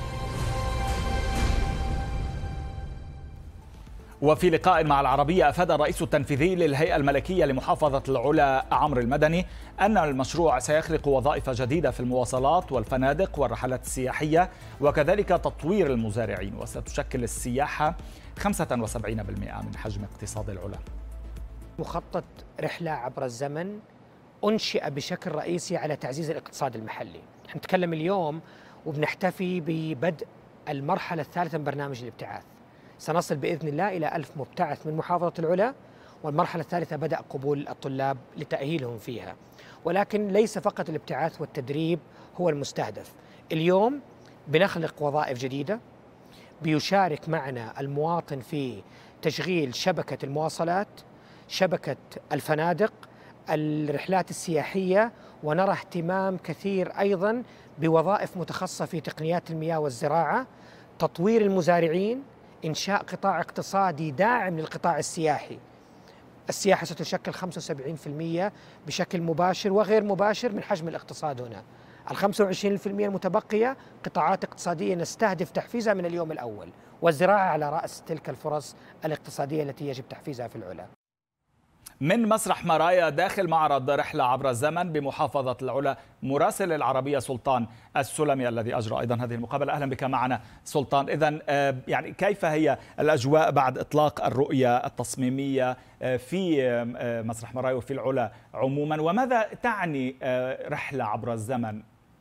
وفي لقاء مع العربية أفاد الرئيس التنفيذي للهيئة الملكية لمحافظة العلا عمرو المدني أن المشروع سيخلق وظائف جديدة في المواصلات والفنادق والرحلات السياحية وكذلك تطوير المزارعين، وستشكل السياحة 75% من حجم اقتصاد العلا. مخطط رحلة عبر الزمن أنشئ بشكل رئيسي على تعزيز الاقتصاد المحلي. نتكلم اليوم وبنحتفي ببدء المرحلة الثالثة من برنامج الابتعاث. سنصل بإذن الله إلى 1000 مبتعث من محافظة العلا، والمرحلة الثالثة بدأ قبول الطلاب لتأهيلهم فيها. ولكن ليس فقط الابتعاث والتدريب هو المستهدف. اليوم بنخلق وظائف جديدة، بيشارك معنا المواطن في تشغيل شبكة المواصلات، شبكة الفنادق، الرحلات السياحية، ونرى اهتمام كثير أيضا بوظائف متخصصة في تقنيات المياه والزراعة، تطوير المزارعين، إنشاء قطاع اقتصادي داعم للقطاع السياحي. السياحة ستشكل 75% بشكل مباشر وغير مباشر من حجم الاقتصاد هنا. ال 25% المتبقية قطاعات اقتصادية نستهدف تحفيزها من اليوم الأول، والزراعة على رأس تلك الفرص الاقتصادية التي يجب تحفيزها في العلا. من مسرح مرايا داخل معرض رحلة عبر الزمن بمحافظة العلا، مراسل العربية سلطان السلمي الذي أجرى أيضا هذه المقابلة. أهلا بك معنا سلطان. إذن يعني كيف هي الأجواء بعد إطلاق الرؤية التصميمية في مسرح مرايا وفي العلا عموما، وماذا تعني رحلة عبر الزمن؟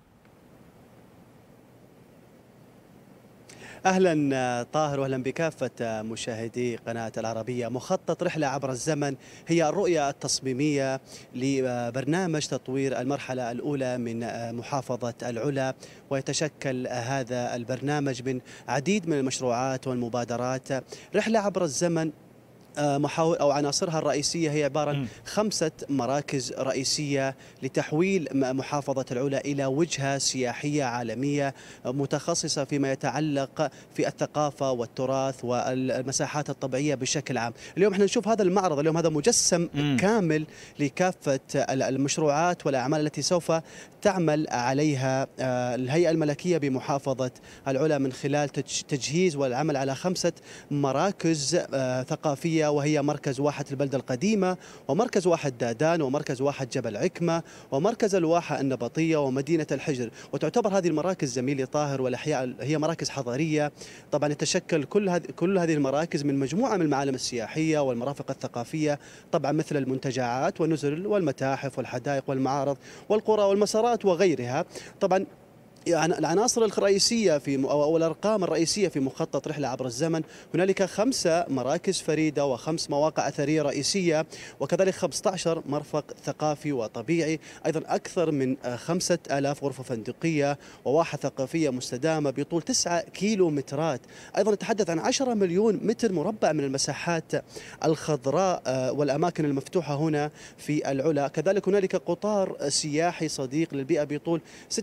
أهلا طاهر وأهلا بكافة مشاهدي قناة العربية. مخطط رحلة عبر الزمن هي الرؤية التصميمية لبرنامج تطوير المرحلة الأولى من محافظة العلا، ويتشكل هذا البرنامج من عديد من المشروعات والمبادرات. رحلة عبر الزمن محاور أو عناصرها الرئيسية هي عبارة عن 5 مراكز رئيسية لتحويل محافظة العلا إلى وجهة سياحية عالمية متخصصة فيما يتعلق في الثقافة والتراث والمساحات الطبيعية بشكل عام. اليوم احنا نشوف هذا المعرض، اليوم هذا مجسم كامل لكافة المشروعات والأعمال التي سوف تعمل عليها الهيئة الملكية بمحافظة العلا من خلال تجهيز والعمل على 5 مراكز ثقافية، وهي مركز واحة البلدة القديمة، ومركز واحة دادان، ومركز واحة جبل عكمة، ومركز الواحة النبطية، ومدينة الحجر. وتعتبر هذه المراكز زميلي طاهر والأحياء هي مراكز حضارية. طبعا يتشكل كل هذه المراكز من مجموعة من المعالم السياحية والمرافق الثقافية، طبعا مثل المنتجعات والنزل والمتاحف والحدائق والمعارض والقرى والمسارات وغيرها. طبعا يعني العناصر الرئيسية أو الأرقام الرئيسية في مخطط رحلة عبر الزمن، هنالك 5 مراكز فريدة و5 مواقع أثرية رئيسية، وكذلك 15 مرفق ثقافي وطبيعي، أيضا أكثر من 5000 غرفة فندقية وواحة ثقافية مستدامة بطول 9 كيلومترات. أيضا نتحدث عن 10 مليون متر مربع من المساحات الخضراء والأماكن المفتوحة هنا في العلا. كذلك هنالك قطار سياحي صديق للبيئة بطول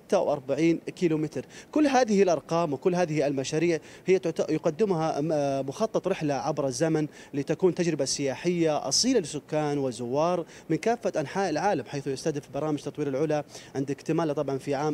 46 كيلومتر. كل هذه الأرقام وكل هذه المشاريع هي يقدمها مخطط رحلة عبر الزمن لتكون تجربة سياحية أصيلة لسكان وزوار من كافة أنحاء العالم، حيث يستهدف برامج تطوير العلا عند اكتماله طبعا في عام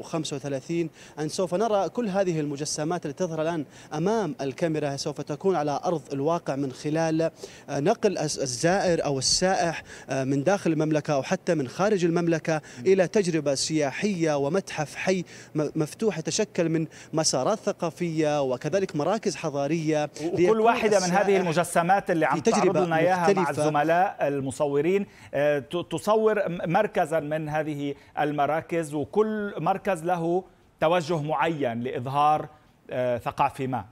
2035 أن سوف نرى كل هذه المجسمات التي تظهر الآن أمام الكاميرا سوف تكون على أرض الواقع من خلال نقل الزائر أو السائح من داخل المملكة أو حتى من خارج المملكة إلى تجربة سياحية ومتحف حي مفتوح يتشكل من مسارات ثقافية وكذلك مراكز حضارية. وكل واحدة من هذه المجسمات اللي عم تعرض لنا إياها مع الزملاء المصورين تصور مركزا من هذه المراكز، وكل مركز له توجه معين لإظهار ثقافي ما.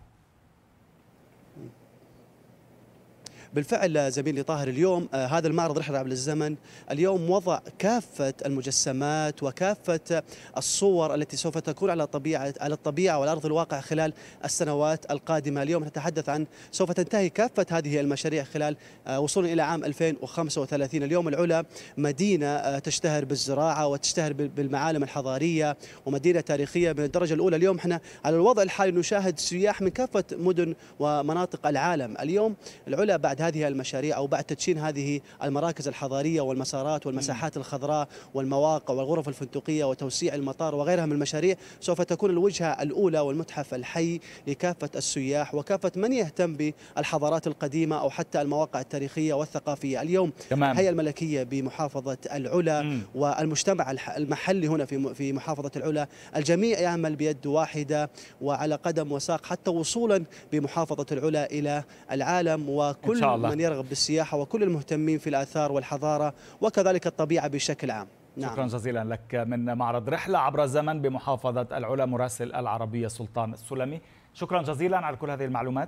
بالفعل زميلي طاهر، اليوم هذا المعرض رحلة عبر الزمن اليوم وضع كافة المجسمات وكافة الصور التي سوف تكون على الطبيعة والأرض الواقع خلال السنوات القادمة. اليوم نتحدث عن سوف تنتهي كافة هذه المشاريع خلال وصولا إلى عام 2035. اليوم العلا مدينة تشتهر بالزراعة وتشتهر بالمعالم الحضارية ومدينة تاريخية من الدرجة الأولى. اليوم احنا على الوضع الحالي نشاهد سياح من كافة مدن ومناطق العالم. اليوم العلا بعد هذه المشاريع أو بعد تدشين هذه المراكز الحضارية والمسارات والمساحات الخضراء والمواقع والغرف الفندقية وتوسيع المطار وغيرها من المشاريع، سوف تكون الوجهة الأولى والمتحف الحي لكافة السياح وكافة من يهتم بالحضارات القديمة أو حتى المواقع التاريخية والثقافية. اليوم الهيئة الملكية بمحافظة العلا والمجتمع المحلي هنا في محافظة العلا الجميع يعمل بيد واحدة وعلى قدم وساق حتى وصولا بمحافظة العلا إلى العالم وكل من يرغب بالسياحة وكل المهتمين في الآثار والحضارة وكذلك الطبيعة بشكل عام. نعم. شكرا جزيلا لك من معرض رحلة عبر الزمن بمحافظة العلا مراسل العربية سلطان السلمي. شكرا جزيلا على كل هذه المعلومات.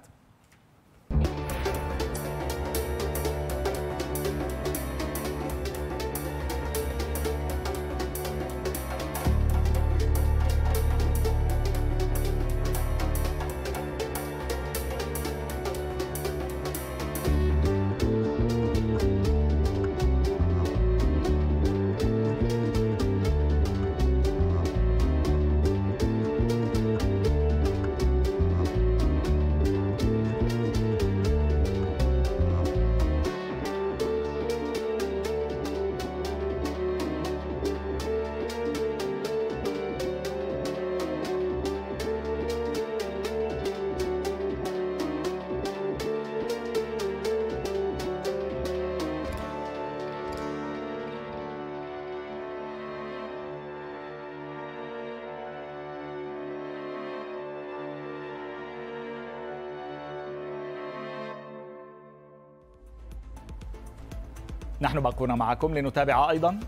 نحن باقون معكم لنتابع أيضا.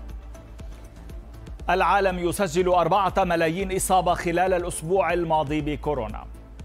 العالم يسجل 4 ملايين إصابة خلال الأسبوع الماضي بكورونا.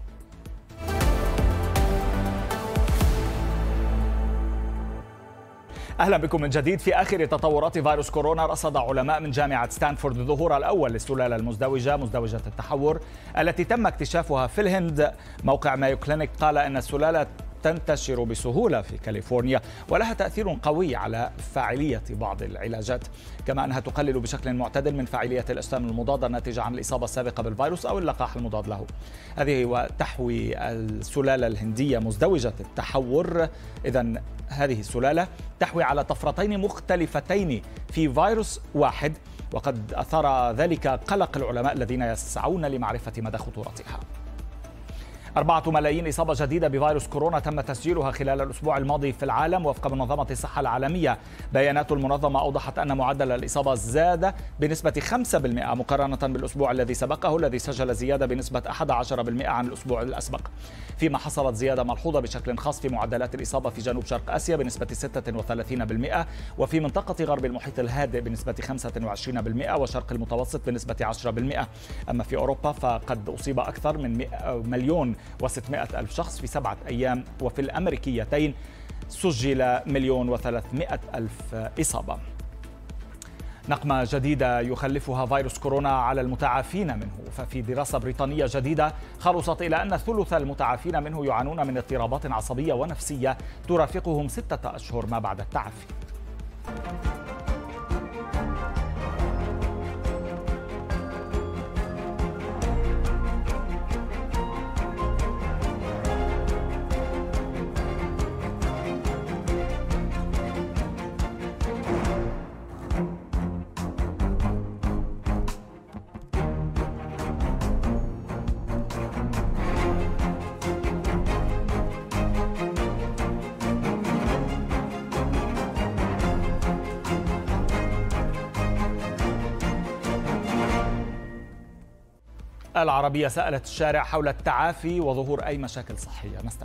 أهلا بكم من جديد. في آخر تطورات فيروس كورونا، رصد علماء من جامعة ستانفورد الظهور الأول للسلالة المزدوجة مزدوجة التحور التي تم اكتشافها في الهند. موقع مايو كلينيك قال أن السلالة تنتشر بسهولة في كاليفورنيا ولها تأثير قوي على فاعلية بعض العلاجات، كما أنها تقلل بشكل معتدل من فاعلية الأجسام المضادة الناتجة عن الإصابة السابقة بالفيروس أو اللقاح المضاد له. هذه وتحوي السلالة الهندية مزدوجة التحور. إذن هذه السلالة تحوي على طفرتين مختلفتين في فيروس واحد، وقد أثار ذلك قلق العلماء الذين يسعون لمعرفة مدى خطورتها. 4 ملايين إصابة جديدة بفيروس كورونا تم تسجيلها خلال الأسبوع الماضي في العالم وفق منظمة الصحة العالمية. بيانات المنظمة أوضحت أن معدل الإصابة زاد بنسبة 5% مقارنة بالأسبوع الذي سبقه، الذي سجل زيادة بنسبة 11% عن الأسبوع الأسبق، فيما حصلت زيادة ملحوظة بشكل خاص في معدلات الإصابة في جنوب شرق آسيا بنسبة 36%، وفي منطقة غرب المحيط الهادئ بنسبة 25%، وشرق المتوسط بنسبة 10%. أما في أوروبا فقد أصيب أكثر من 1,600,000 شخص في 7 أيام، وفي الأمريكيتين سجل 1,300,000 إصابة. نقمة جديدة يخلفها فيروس كورونا على المتعافين منه، ففي دراسة بريطانية جديدة خلصت إلى أن ثلث المتعافين منه يعانون من اضطرابات عصبية ونفسية ترافقهم 6 أشهر ما بعد التعافي. العربية سألت الشارع حول التعافي وظهور أي مشاكل صحية. نستمع.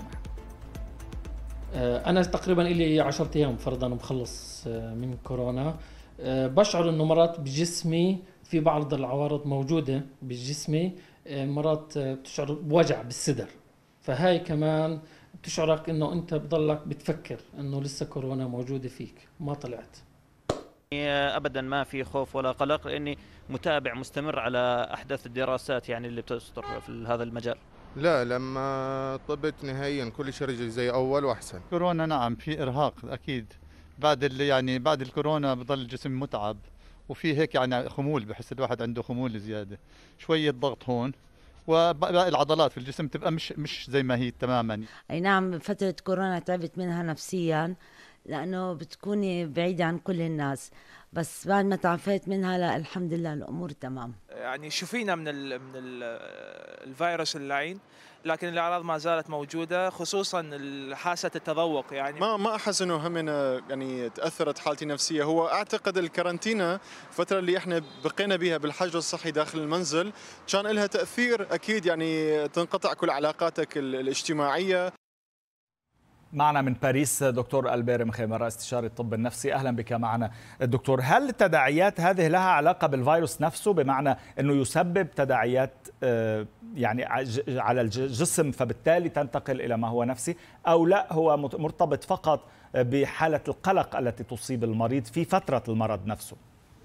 أنا تقريبا لي 10 أيام فرضا مخلص من كورونا. بشعر إنه مرات بجسمي في بعض العوارض موجودة بجسمي، مرات بتشعر بوجع بالصدر، فهاي كمان بتشعرك إنه أنت بضلك بتفكر إنه لسه كورونا موجودة فيك ما طلعت. ابدا ما في خوف ولا قلق، لاني متابع مستمر على احدث الدراسات يعني اللي بتصدر في هذا المجال. لا، لما طبت نهائيا كل شيء رجع زي اول واحسن. كورونا نعم في ارهاق اكيد، بعد بعد الكورونا بضل الجسم متعب، وفي هيك يعني خمول، بحس الواحد عنده خمول زياده، شويه ضغط هون، وباقي العضلات في الجسم تبقى مش زي ما هي تماما. اي نعم، فتره كورونا تعبت منها نفسيا لأنه بتكوني بعيدة عن كل الناس، بس بعد ما تعافيت منها لا الحمد لله الأمور تمام. يعني شفينا من الفيروس اللعين، لكن الأعراض ما زالت موجودة، خصوصا حاسة التذوق. يعني ما أحس إنه همنا يعني تأثرت حالتي النفسية. هو أعتقد الكارنتينا الفترة اللي إحنا بقينا بها بالحجر الصحي داخل المنزل كان لها تأثير أكيد، يعني تنقطع كل علاقاتك الاجتماعية. معنا من باريس دكتور ألبير مخيمرة، استشاري الطب النفسي. أهلا بك معنا الدكتور. هل التداعيات هذه لها علاقة بالفيروس نفسه، بمعنى أنه يسبب تداعيات يعني على الجسم فبالتالي تنتقل إلى ما هو نفسي، أو لا هو مرتبط فقط بحالة القلق التي تصيب المريض في فترة المرض نفسه؟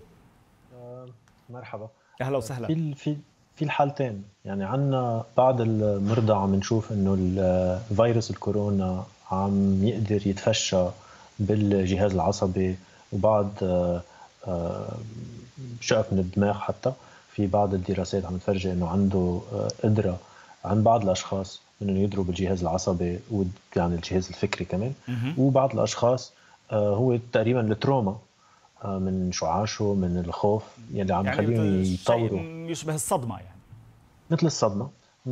مرحبا، أهلا وسهلا. في الحالتين، يعني عندنا بعض المرضى عم نشوف انه الفيروس الكورونا عم يقدر يتفشى بالجهاز العصبي، وبعض شقف من الدماغ. حتى في بعض الدراسات عم تفرجي انه عنده قدرة عند بعض الاشخاص انه يضرب الجهاز العصبي يعني الجهاز الفكري كمان. وبعض الاشخاص هو تقريبا التروما من شعاشه، من الخوف اللي عم يخليهم يطوروا، يشبه الصدمة يعني مثل الصدمة،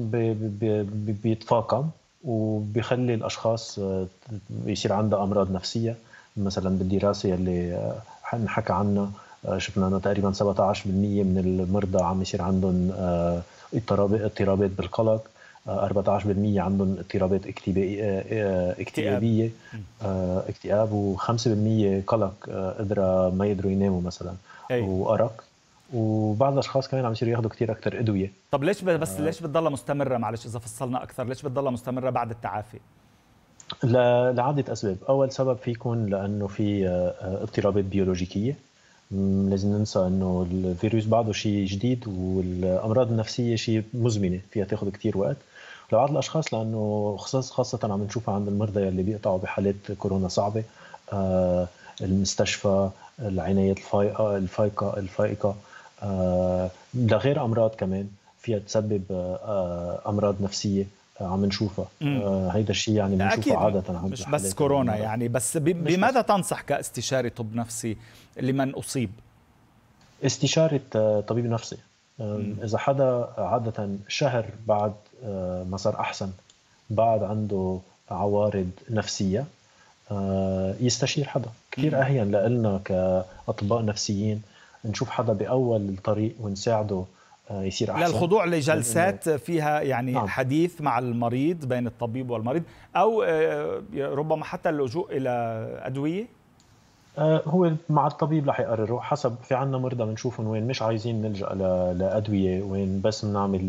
بيتفاقم وبيخلي الأشخاص يصير عندها أمراض نفسية. مثلا بالدراسة اللي حكى عنها شفنا أنه تقريبا 17% من المرضى عم يصير عندهم اضطرابات بالقلق، 14% عندهم اضطرابات اكتئابية، اكتئاب، و5% قلق، قدرة ما يقدروا يناموا مثلا، وأرق. وبعض الاشخاص كمان عم يصيروا ياخذوا كثير اكثر ادويه. طب ليش ليش بتضلها مستمره؟ معلش اذا فصلنا اكثر، ليش بتضلها مستمره بعد التعافي؟ لعده اسباب. اول سبب في يكون لانه في اضطرابات بيولوجيكيه. لازم ننسى انه الفيروس بعده شيء جديد، والامراض النفسيه شيء مزمنه فيها تاخذ كثير وقت. لبعض الاشخاص لانه خاصه عم نشوفها عند المرضى اللي بيقطعوا بحالات كورونا صعبه، المستشفى، العنايات الفائقه، لغير امراض كمان فيها تسبب امراض نفسيه عم نشوفها. هيدا الشيء يعني بنشوفه عاده عند مش بس كورونا يعني. بس بماذا تنصح كاستشاري طب نفسي لمن اصيب؟ استشاره طبيب نفسي. اذا حدا عاده شهر بعد ما صار احسن، بعد عنده عوارض نفسيه، يستشير حدا. كثير اهين لنا كاطباء نفسيين نشوف حدا باول الطريق ونساعده يصير احسن. للخضوع لجلسات فيها يعني حديث مع المريض بين الطبيب والمريض، او ربما حتى اللجوء الى ادويه. هو مع الطبيب رح يقرروا حسب. في عنا مرضى بنشوفهم وين مش عايزين نلجأ لأدوية، وين بس بنعمل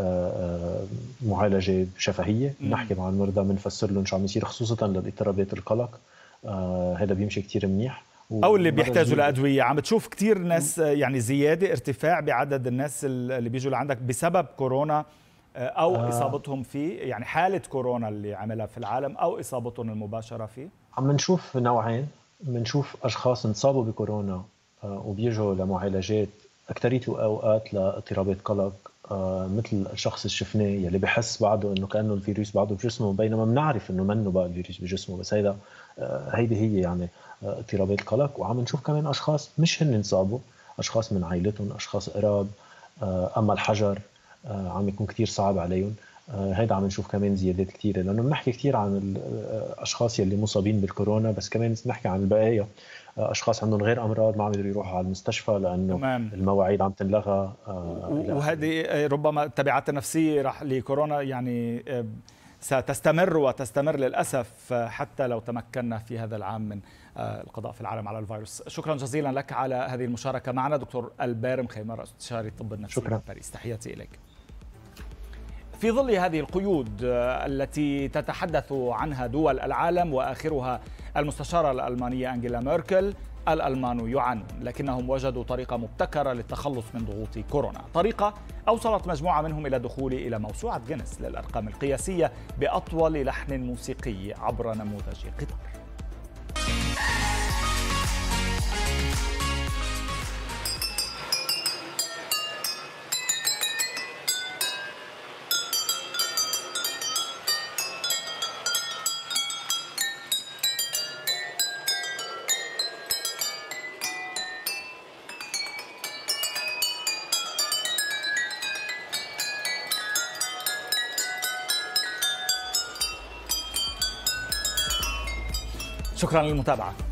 معالجة شفهية. نحكي مع المرضى بنفسر لهم شو عم يصير، خصوصا للاضطرابات القلق. هذا بيمشي كتير منيح. او اللي بيحتاجوا لأدوية. عم تشوف كتير ناس يعني زيادة ارتفاع بعدد الناس اللي بيجوا لعندك بسبب كورونا، او اصابتهم فيه، يعني حالة كورونا اللي عملها في العالم او اصابتهم المباشرة فيه. عم نشوف نوعين. بنشوف اشخاص انصابوا بكورونا وبيجوا لمعالجات اكثريه الاوقات لاضطرابات قلق، مثل الشخص اللي شفناه يلي بحس بعده انه كانه الفيروس بعده بجسمه، بينما بنعرف انه منه بقى الفيروس بجسمه. بس هيدي هي يعني اضطرابات قلق. وعم نشوف كمان اشخاص مش هن انصابوا، اشخاص من عائلتهم، اشخاص قراب، اما الحجر عم يكون كثير صعب عليهم. هيدا عم نشوف كمان زيادات كثيره، لانه بنحكي كثير عن الاشخاص يلي مصابين بالكورونا، بس كمان نحكي عن البقايا، اشخاص عندهم غير امراض ما عم يقدروا يروحوا على المستشفى لانه المواعيد عم تنلغى. وهذه ربما التبعات النفسيه رح لكورونا يعني ستستمر وتستمر للاسف حتى لو تمكنا في هذا العام من القضاء في العالم على الفيروس. شكرا جزيلا لك على هذه المشاركه معنا دكتور البير مخيمر، استشاري الطب النفسي من باريس. تحياتي اليك. في ظل هذه القيود التي تتحدث عنها دول العالم وآخرها المستشارة الألمانية أنجيلا ميركل، الألمان يعانون، لكنهم وجدوا طريقة مبتكرة للتخلص من ضغوط كورونا، طريقة أوصلت مجموعة منهم إلى دخول إلى موسوعة جينيس للأرقام القياسية بأطول لحن موسيقي عبر نموذج قطار. شكرا للمتابعة.